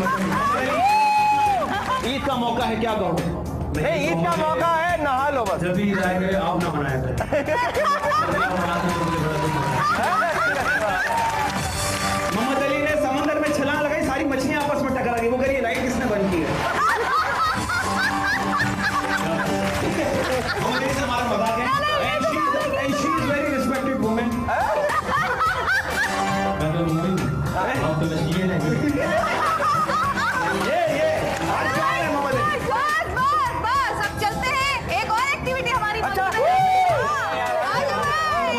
Speaker 3: ईद का मौका है, क्या कहो?
Speaker 5: ईद का मौका है, नहा लो बस।
Speaker 7: जब भी ईद आए गए आप ना बनाए थे।
Speaker 3: मोहम्मद अली ने समंदर में छलांग लगाई, सारी मछलियां आपस में टकरा गई। वो करिए लाइट किसने बंद की है? मोहम्मद अली से हमारा मजाक है। And she is- and she is very respected woman.
Speaker 7: मैं तो नहीं आप तो मछलियाँ नहीं।
Speaker 3: ये ये आज क्या है मोहम्मद अली?
Speaker 1: बस बस बस अब चलते हैं, एक और एक्टिविटी हमारी बन
Speaker 5: अच्छा।
Speaker 1: रही है। हाँ, आ जाओ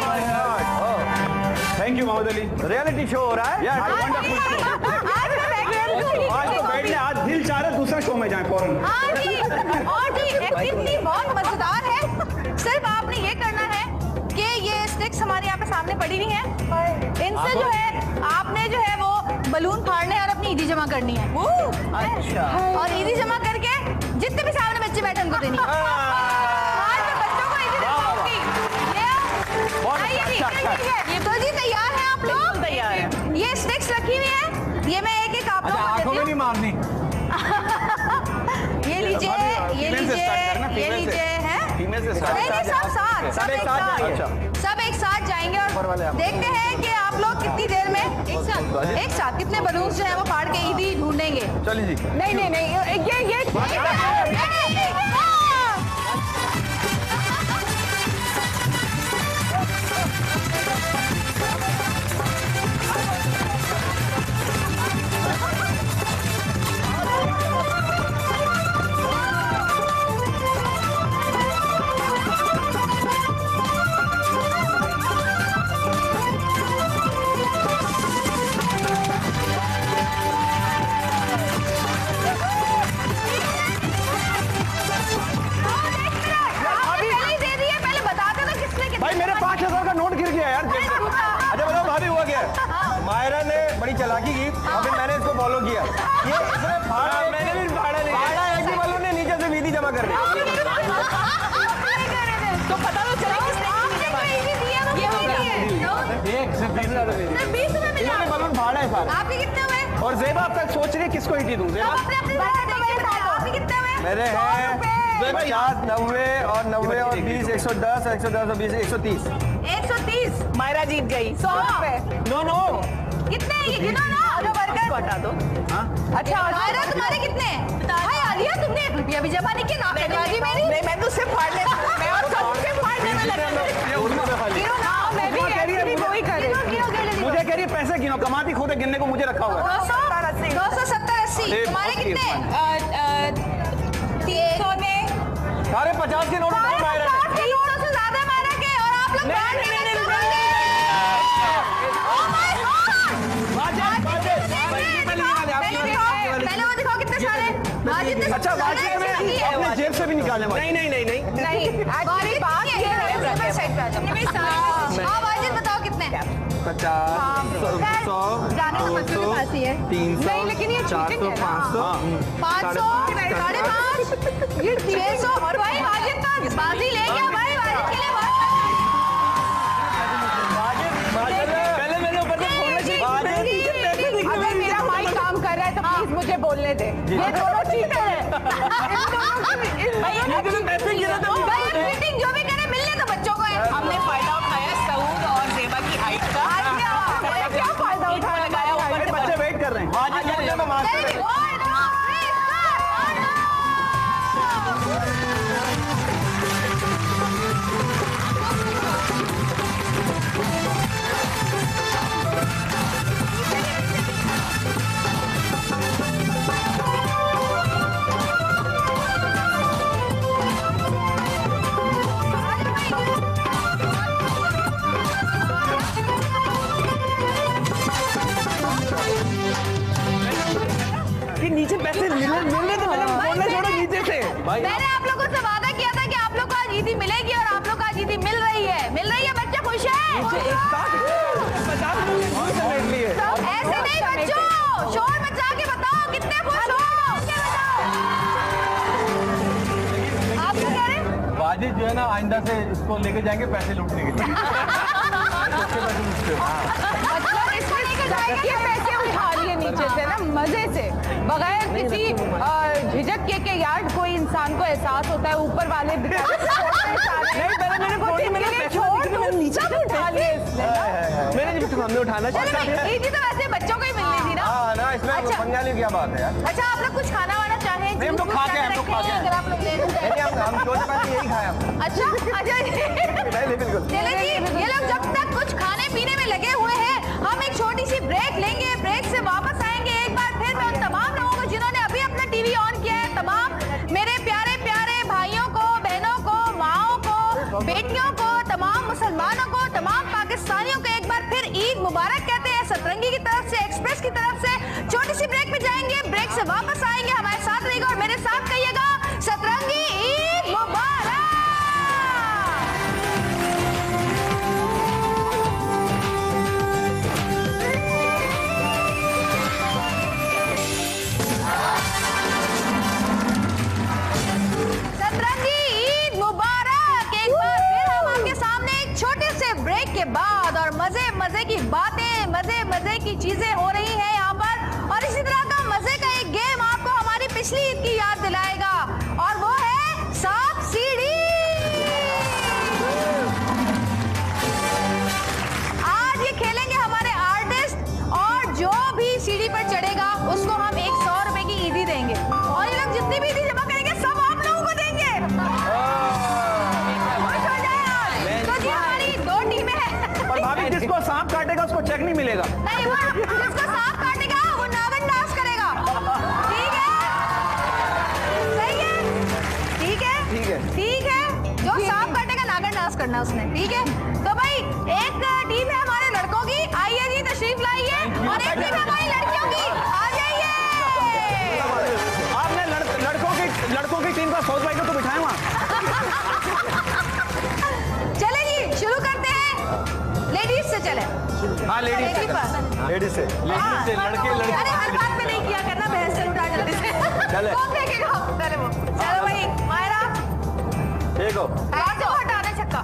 Speaker 1: भाई।
Speaker 3: Thank you Mohammad Ali.
Speaker 5: Reality show हो रहा है।
Speaker 3: यार वंडरफुल शो।
Speaker 1: आज मैं बैठ
Speaker 3: आज तो बैठ ले, आज दिल चाह रहा है दूसरा शो में जाए फौरन।
Speaker 1: हाँ जी, और जी एक्टिविटी बहुत मजेदार है। सिर्फ आपने ये करना है कि ये स्टिक्स हमारे यहाँ पे सामने पड़ी हुई हैं, इनसे जो है आपने जो है वो बलून फाड़ने हैं और अपनी ईदी जमा करनी है।
Speaker 4: अच्छा।
Speaker 1: और ईदी जमा करके जितने भी सामने बच्चे बैठे उनको देनी है। आज मैं बच्चों को ईदी दिलवाऊंगी। ले आओ। आइए जी, ये तो जी तैयार है आप लोग?
Speaker 4: तैयार है।
Speaker 1: ये स्टिक्स रखी हुई है, ये मैं एक एक आप लोगों को
Speaker 5: आंखों में
Speaker 1: देती
Speaker 5: नहीं मारनी।
Speaker 1: हूँ। ये लीजिए, ये लीजिए, ये लीजिए है।
Speaker 5: फीमेल से
Speaker 1: नहीं नहीं सब साथ, सब एक साथ,
Speaker 5: अच्छा।
Speaker 1: सब एक साथ जाएंगे और देखते हैं कि आप लोग कितनी देर में एक साथ एक साथ कितने बलून जो है वो फाड़ के ईदी ढूंढेंगे।
Speaker 5: चलिए जी।
Speaker 2: नहीं नहीं नहीं ये ये
Speaker 5: भाई मेरे पाँच हजार का नोट गिर गया यार। अच्छा बताओ भाभी हुआ क्या? मायरा ने बड़ी चालाकी की और फिर मैंने इसको फॉलो किया। ये इसने फाड़ा, मैंने भी फाड़ा नहीं। फाड़ा एक ही वालों ने नीचे से वीदी जमा कर दी।
Speaker 2: तो पता तो चला
Speaker 5: एक से बीस हजार इन्होंने बलून फाड़ा है सारा।
Speaker 1: आपके कितने हुए?
Speaker 5: और जेबा अब तक सोच रही है किसको ईटी दूं। जेबा
Speaker 1: अपने अपने आपके कितने हुए?
Speaker 5: मेरे हैं पचास, नब्बे और नब्बे और बीस, एक सौ दस, एक सौ दस और बीस, एक सौ तीस।
Speaker 1: एक सौ तीस।
Speaker 4: मायरा जीत गई।
Speaker 1: सौ
Speaker 5: नो नो
Speaker 1: कितने ये गिनो ना जो वर्कर
Speaker 4: हटा दो।
Speaker 1: अच्छा मायरा तुम्हारे कितने? हाय आलिया तुमने एक रुपया भी जमा नहीं किया ना बेकारी मेरी।
Speaker 4: नहीं मैं तो सिर्फ फाड़ने मैं और सबसे फाड़ने में लगा।
Speaker 1: गिनो ना मैं भी एक्चुअली वही कर रही हूं। गिनो गिनो
Speaker 3: मुझे कह रही है पैसे गिनो, कमाती खुद है, गिनने को मुझे रखा हुआ है।
Speaker 1: दो सौ दो सौ सत्तर अस्सी तुम्हारे कितने? तीन सौ में
Speaker 5: सारे पचास के नोट उठाए मायरा ने।
Speaker 1: तीन सौ से ज्यादा मायरा के और आप लोग
Speaker 5: नहीं,
Speaker 1: ब्रांड
Speaker 5: नहीं,
Speaker 1: में
Speaker 5: नहीं,
Speaker 1: स्टूडेंट हैं। ओह माय गॉड
Speaker 5: वाजिब, वाजिब।
Speaker 1: पहले दिखाओ पहले वो दिखाओ कितने सारे वाजिब ने
Speaker 5: अच्छा वाजिब में अपने जेब से भी निकालने वाले। नहीं नहीं नहीं नहीं।
Speaker 1: नहीं वाजिब बात ये है साइड पे आ जाओ। हां वाजिब बताओ कितने?
Speaker 5: पचास, सौ,
Speaker 1: जाने तो बच्चों के पास ही है।
Speaker 5: तीन सौ,
Speaker 2: नहीं, लेकिन ये
Speaker 5: चार
Speaker 2: cheating
Speaker 5: सौ,
Speaker 2: है ना।
Speaker 5: पाँच सौ,
Speaker 1: पाँच सौ साढ़े पाँच ये छह सौ और भाई वाजिब तो बाजी ले गया भाई वाजिब के लिए
Speaker 5: पहले मेरे ऊपर तो फोड़ने से
Speaker 2: अगर मेरा माइक काम कर रहा है तो प्लीज मुझे बोलने दे। ये दोनों चीटर है।
Speaker 1: मीटिंग जो भी करे मिलने तो बच्चों को है।
Speaker 4: हमने फायदा उठाया सऊद और जेबा की हाइट का।
Speaker 2: क्या फायदा उठाया?
Speaker 4: लगाया ऊपर
Speaker 3: बच्चे वेट कर रहे हैं।
Speaker 5: वाजिब यानी मैं मास्टर
Speaker 1: Very good. मैंने आप लोगों से वादा किया था कि आप लोग को आज ईदी मिलेगी और आप लोग को आज ईदी मिल रही है। मिल रही है, बच्चे खुश हैं? ऐसे नहीं बच्चों, शोर मचा के बताओ कितने खुश हो। आप क्या कह रहे हैं?
Speaker 5: वाजिद जो है ना आइंदा से इसको लेके जाएंगे पैसे लूटने के लिए।
Speaker 2: मतलब इसमें ये पैसे उठा लिए नीचे से ना मजे से, बगैर किसी झिझक के के यार कोई इंसान को एहसास होता है ऊपर वाले
Speaker 5: नहीं पहले मैंने फोड़ी मैंने पैसे नीचे
Speaker 2: उठा लिए इसने।
Speaker 5: मैंने जी हमने उठाना चाहिए।
Speaker 1: ईदी तो वैसे बच्चों को ही मिलनी थी ना।
Speaker 5: हाँ ना, इसमें पंगाली क्या बात है यार।
Speaker 1: अच्छा आप लोग कुछ खाना वाना चाहें?
Speaker 5: नहीं, हम तो खा के हम तो खा के
Speaker 1: अगर आप लोग ले
Speaker 5: नहीं हम हम सोच रहे थे यही खाया।
Speaker 1: अच्छा अच्छा
Speaker 5: बिल्कुल।
Speaker 1: चले जी, ये लोग जब तक कुछ खाने पीने में लगे हुए हैं हम एक छोटी सी ब्रेक लेंगे। ब्रेक से वापस आएंगे। एक बार फिर मैं उन तमाम लोगों को जिन्होंने अभी अपना टीवी ऑन किया है, तमाम मेरे प्यारे प्यारे भाइयों को, बहनों को, माओ को, बेटियों को, तमाम मुसलमानों को, तमाम पाकिस्तानियों को एक बार फिर ईद मुबारक कहते हैं। सतरंगी की तरफ से, एक्सप्रेस की तरफ से छोटी सी ब्रेक में जाएंगे। ब्रेक से वापस आएंगे, हमारे साथ रहेगा और मेरे साथ कहिएगा सतरंगी ईद मुबारक। सतरंगी ईद मुबारक। एक बार फिर हम आपके सामने एक छोटे से ब्रेक के बाद और मजे मजे की बातें, मजे मजे की चीजें हो रही हैं यहाँ पर, और इसी तरह का मजे का एक गेम आपको हमारी पिछली ईद की याद दिलाएगा और वो है सांप सीढ़ी। आज ये खेलेंगे हमारे आर्टिस्ट और जो भी सीढ़ी पर चढ़ेगा उसको हम एक सौ रुपए की ईदी देंगे और ये लोग जितनी भी ईदी जमा करेंगे सब आप लोगों को देंगे। खुश हो जाए आज। तो जी हमारी दो टीमें हैं।
Speaker 3: पर भाभी जिसको सांप काटेगा उसको चेक नहीं मिलेगा।
Speaker 1: नहीं, वो जिसको सांप काटेगा वो नागन डांस करेगा। ठीक है, सही है, ठीक है,
Speaker 3: ठीक है।
Speaker 1: ठीक है। जो सांप काटेगा नागन डांस करना उसने। ठीक है, तो भाई एक टीम है हमारे लड़कों की, आइए जी तशरीफ लाइए, और एक टीम है हमारी लड़कियों की, आ जाइए।
Speaker 3: आपने लड़, लड़कों की लड़कों की टीम का सौद भाई को तो बिठाए वहाँ।
Speaker 1: चले जी शुरू करते हैं। लेडीज से चले।
Speaker 3: हाँ लेडीज से
Speaker 5: लेडीज से लेडीज से लड़के लड़के।
Speaker 1: अरे हर बात में नहीं किया करना, बहस से उठा जल्दी से।
Speaker 5: चले।
Speaker 1: कौन फेंकेगा? चले वो। चलो भाई मायरा
Speaker 5: देखो
Speaker 1: हाथ से हटाना छक्का।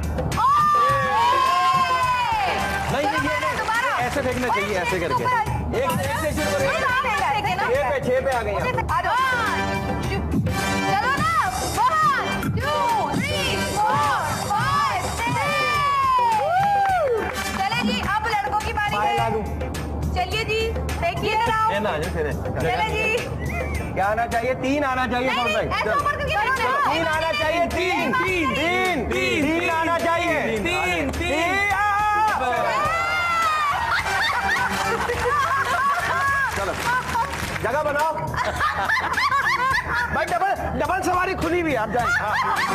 Speaker 5: नहीं ये ये
Speaker 1: दोबारा
Speaker 5: ऐसे फेंकना चाहिए, ऐसे करके एक एक से शुरू करेंगे। छह पे छह पे आ गए हैं।
Speaker 1: चलो ना, one two three four five six. चले जी अब लड़कों की बारी है। चलिए जी देखिए जरा।
Speaker 5: ये ना फिर
Speaker 1: चले जी।
Speaker 5: क्या आना चाहिए? तीन आना चाहिए कौन भाई?
Speaker 1: ऐसे ऊपर करके बैठो ना।
Speaker 5: तीन आना चाहिए। तीन तीन तीन तीन आना चाहिए। तीन तीन चलो जगह बनाओ
Speaker 3: भाई। डबल डबल सवारी खुली भी, आप जाएं। हाँ।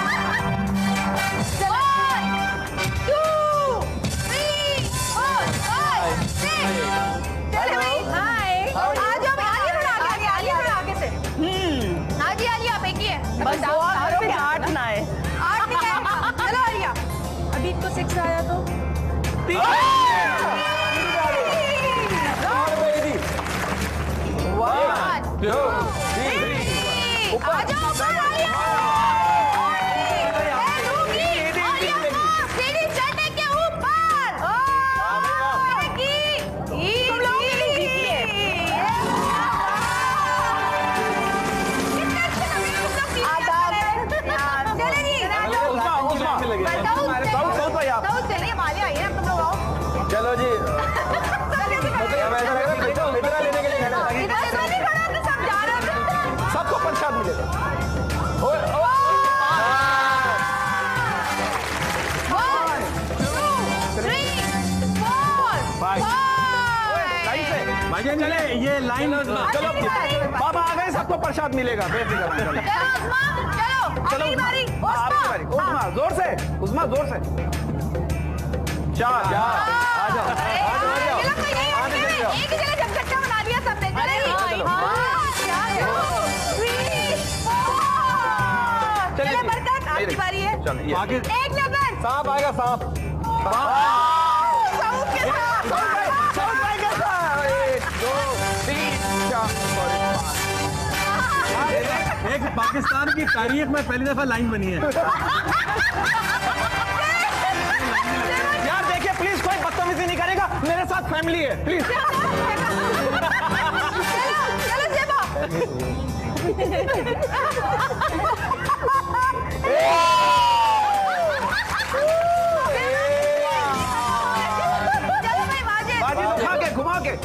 Speaker 4: बस वो करो कि आठ ना है।
Speaker 1: आठ नहीं आएगा। चलो आलिया, अभी तो सिक्स आया तो
Speaker 5: वन टू थ्री
Speaker 1: आ जाओ ऊपर आलिया। सीढ़ी चढ़ने के ऊपर। तुम लोग
Speaker 5: चलो जी इतना लेने के लिए
Speaker 3: सबको प्रसाद मिलेगा।
Speaker 5: चले ये लाइन
Speaker 3: चलो बाबा आ गए, सबको प्रसाद मिलेगा। बेफिक्र चलो
Speaker 1: चलो अगली बारी
Speaker 3: आपकी बारी। उस्मा जोर से, उस्मा जोर से। चार आ जाओ आ जाओ आ जाओ।
Speaker 1: एक ही जगह जब कट्टा बना दिया सबने। चले
Speaker 3: चल ये
Speaker 1: एक नंबर
Speaker 5: सांप आएगा सांप।
Speaker 1: साउथ के साथ
Speaker 5: साउथ भाई के साथ। एक दो तीन चार
Speaker 7: एक पाकिस्तान की तारीख में पहली दफा लाइन बनी है।
Speaker 3: यार देखिए प्लीज कोई बदतमीजी नहीं करेगा, मेरे साथ फैमिली है प्लीज।
Speaker 1: चलो जेबा चलो भाई वाजिद
Speaker 3: बाजी उठा के घुमा के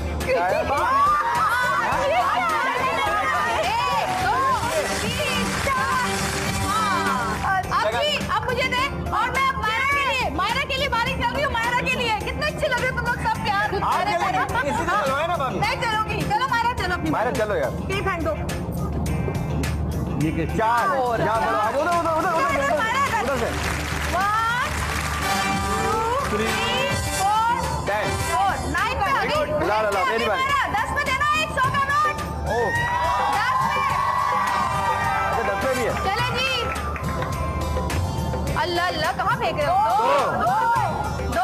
Speaker 1: अब मुझे दे और मैं अब मायरा के लिए मायरा के लिए बारिश चल रही हूँ। मायरा के लिए कितने अच्छे लग रहे हो तुम लोग सब यार।
Speaker 5: किसी से चलवाए ना भाभी।
Speaker 1: नहीं चलोगी, चलो मायरा चलो अपनी
Speaker 5: मायरा चलो यार।
Speaker 1: ये फेंक दो
Speaker 5: ये के चार जा बोलो आगे उधर उधर उधर उधर उधर से
Speaker 1: one two three four
Speaker 5: ten
Speaker 1: four nine पे आ गई।
Speaker 5: ला ला ला मेरी बारी।
Speaker 1: दस में देना एक सौ का नोट।
Speaker 5: ओ
Speaker 1: दस में
Speaker 5: अच्छा दस पे भी है।
Speaker 1: चले जी। अल्लाह अल्लाह कहाँ फेंक रहे हो? दो दो दो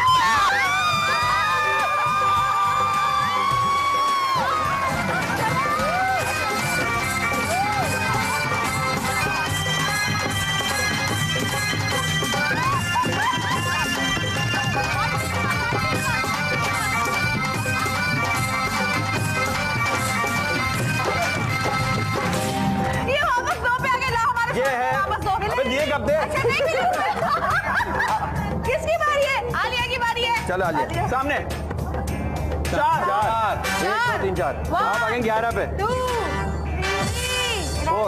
Speaker 1: ये वापस दो पे आ गए। ला हमारे
Speaker 5: ये है।
Speaker 1: वापस दो मिले।
Speaker 5: अबे ये कब दे?
Speaker 1: अच्छा नहीं मिले। किसकी बारी है? आलिया की बारी है।
Speaker 3: चलो आलिया सामने।
Speaker 5: चार चार एक दो तीन चार आप आ गए ग्यारह पे।
Speaker 1: Two
Speaker 5: four.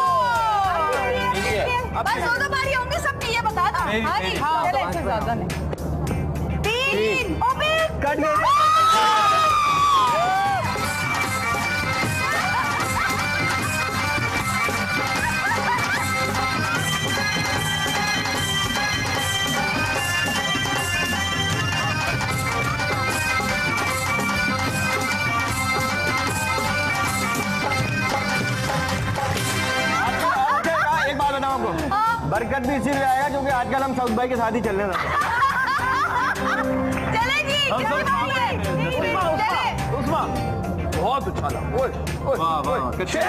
Speaker 1: बस दो दो बारी होंगी सबकी, ये बता दो। हाँ जी
Speaker 2: हाँ चलो इससे ज्यादा नहीं।
Speaker 1: तीन ओपन
Speaker 5: कट गए। एक बात बताऊं आपको, बरकत भी इसीलिए आएगा क्योंकि आजकल हम साउथ भाई के साथ ही चल रहे हैं।
Speaker 1: चलेगी किसकी बारी है? चले
Speaker 3: उस्मा बहुत उछाला। ओए ओए ओए कितने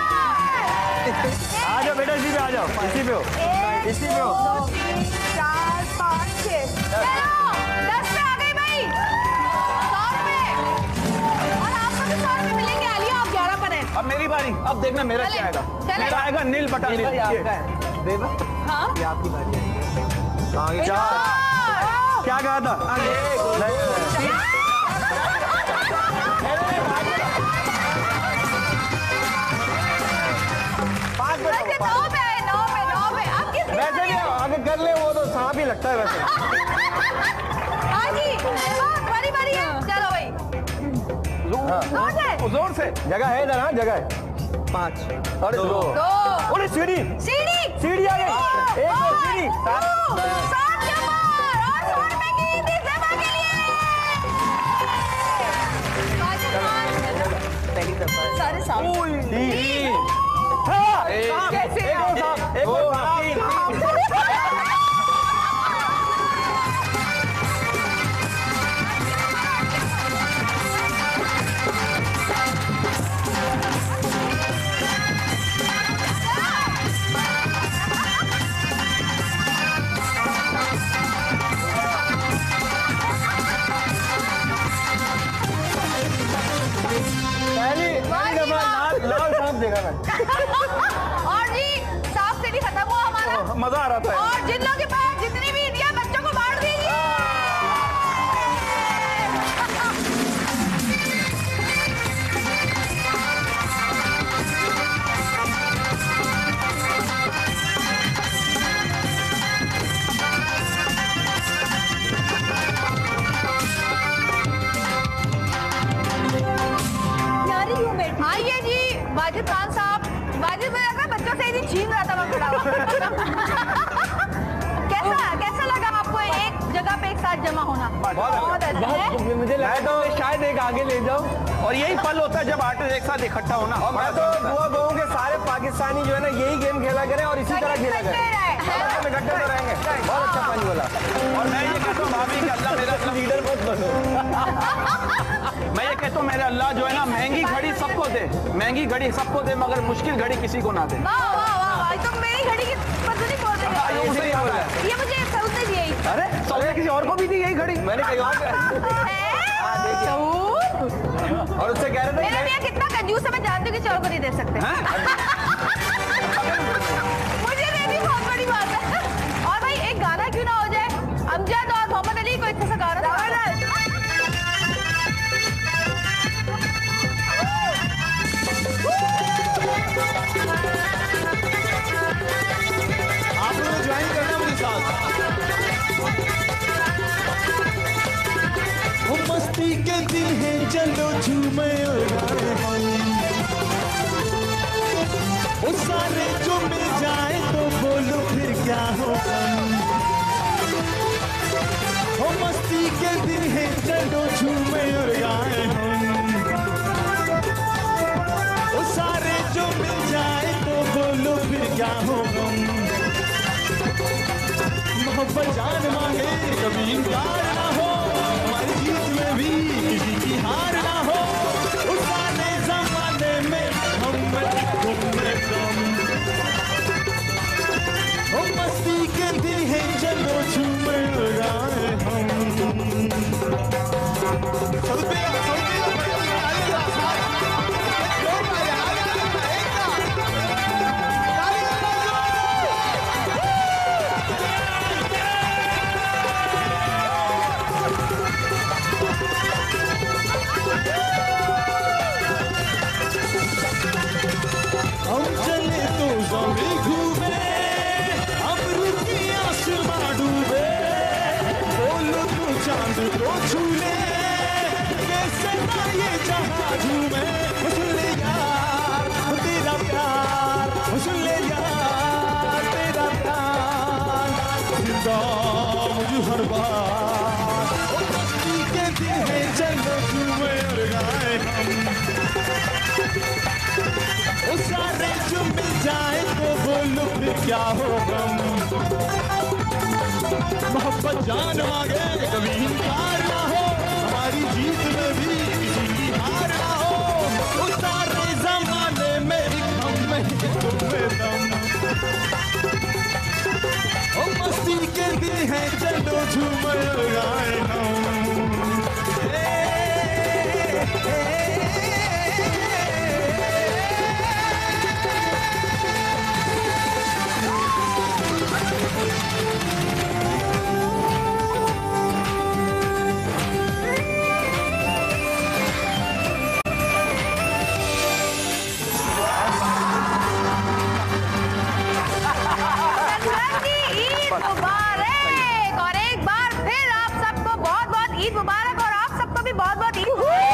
Speaker 5: आ जाओ बेटा इसी पे आ जाओ इसी पे हो इसी पे हो।
Speaker 1: दो तीन चार पाँच छः चलो दस पे आ गई भाई। सौ रुपए और आपको भी सौ रुपए मिलेंगे। आलिया आप ग्यारह पर हैं।
Speaker 3: अब मेरी बारी। अब देखना मेरा
Speaker 1: चले,
Speaker 3: क्या आएगा।
Speaker 1: चले।
Speaker 3: मेरा आएगा नील बटा नील। ये।
Speaker 1: हाँ
Speaker 5: ये आपकी बारी है। आगे चार क्या कहा था? पाँच पे
Speaker 1: वैसे नौ पे आए, नौ पे नौ पे अब किसकी
Speaker 5: वैसे
Speaker 1: बारी
Speaker 5: भी
Speaker 1: है?
Speaker 5: आगे कर ले वो तो सांप ही लगता है वैसे।
Speaker 1: हाँ जी तुम्हारी बारी है। चलो भाई
Speaker 5: हाँ।
Speaker 1: कौन से?
Speaker 3: जोर से
Speaker 5: जगह है इधर। हाँ जगह है। पाँच और दो
Speaker 1: दो
Speaker 5: अरे सीढ़ी
Speaker 1: सीढ़ी
Speaker 5: सीढ़ी आ गई। एक दो सीढ़ी सात
Speaker 1: सात नंबर और सौ रुपए की थी जमा के लिए। सारे सात
Speaker 5: तीन हाँ
Speaker 2: कैसे
Speaker 5: एक और सांप एक और सांप। पहली पहली दफा लाल लाल सांप देखा मैं।
Speaker 1: और जी सांप से भी खत्म हुआ हमारा।
Speaker 3: मजा आ रहा था।
Speaker 1: और जिन लोगों के पास जितनी भी दिया बच्चों को बांट दीजिए। आइए जी वाजिद खान साहब। वाजिद मुझे लगा बच्चों से ही छीन रहा था मैं खड़ा हुआ। कैसा कैसा लगा आपको एक जगह पे एक साथ जमा होना? बहुत अच्छा है।
Speaker 5: मुझे लगा तो शायद एक आगे ले जाओ।
Speaker 3: और यही पल होता है जब आर्टिस्ट एक साथ इकट्ठा होना।
Speaker 5: और मैं तो दुआ कहूँ कि सारे पाकिस्तानी जो है ना यही गेम खेला करें और इसी तरह खेला करें। हम इकट्ठे तो रहेंगे। बहुत अच्छा पंच बोला।
Speaker 3: और मैं ये कहता हूँ भाभी कि अल्लाह मेरा
Speaker 5: लीडर मत बनो।
Speaker 3: मैं ये कहता हूँ मेरे अल्लाह जो है ना महंगी घड़ी सबको दे, महंगी घड़ी सबको दे मगर मुश्किल घड़ी किसी को ना दे।
Speaker 1: वाह वाह वाह, तुम मेरी घड़ी की पता नहीं बोल रहे हो।
Speaker 3: ये उसे ही बोला है।
Speaker 1: ये मुझे सऊद ने दी।
Speaker 5: अरे सऊद किसी और को भी दी यही घड़ी? मैंने कहीं और और उससे कह रहे थे
Speaker 1: मेरा भैया कितना कंजूस है, मैं जानती हूँ कि चोर को नहीं दे सकते। मुझे देनी बहुत बड़ी बात है। और भाई एक गाना क्यों ना हो जाए, अमजद और मोहम्मद अली को इतना सा गाना
Speaker 7: आप लोग ज्वाइन करना मेरे साथ। वो मस्ती के दिन है चलो झूमे और गाए हम, वो सारे जो मिल जाए तो बोलो फिर क्या होगा। वो मस्ती के दिन है चलो झूमे और गाए हम, वो सारे जो मिल जाए तो बोलो फिर क्या होगा। मोहब्बत जान मांगे कभी इनकार ना हो, हमारी जीत में भी किसी की हार ना हो। उस सारे जमाने में हम घूमने कम, वो मस्ती के दिन है चलो झूमे गाए हम। हम चले तो जमी घूमे, अमरू की आसमां डूबे, बोलो तो चांद को छू ले, कैसे ना ये जहां झूमे। सुन ले यार तेरा प्यार, सुन ले यार तेरा प्यार, जिंदा मुझे हर बार। मस्ती के दिन है चलो झूमे और गाए हम, वो सारे जो मिल जाए तो बोलो फिर क्या होगा। मोहब्बत जान मांगे कभी इनकार ना हो, हमारी जीत में भी किसी की हार ना हो। वो सारे जमाने में एक हम में तुम्हें दम, वो मस्ती के दिन है चलो झूमे गाए हम।
Speaker 1: मुबारक। और एक बार फिर आप सबको बहुत बहुत ईद मुबारक, और आप सबको भी बहुत बहुत ईद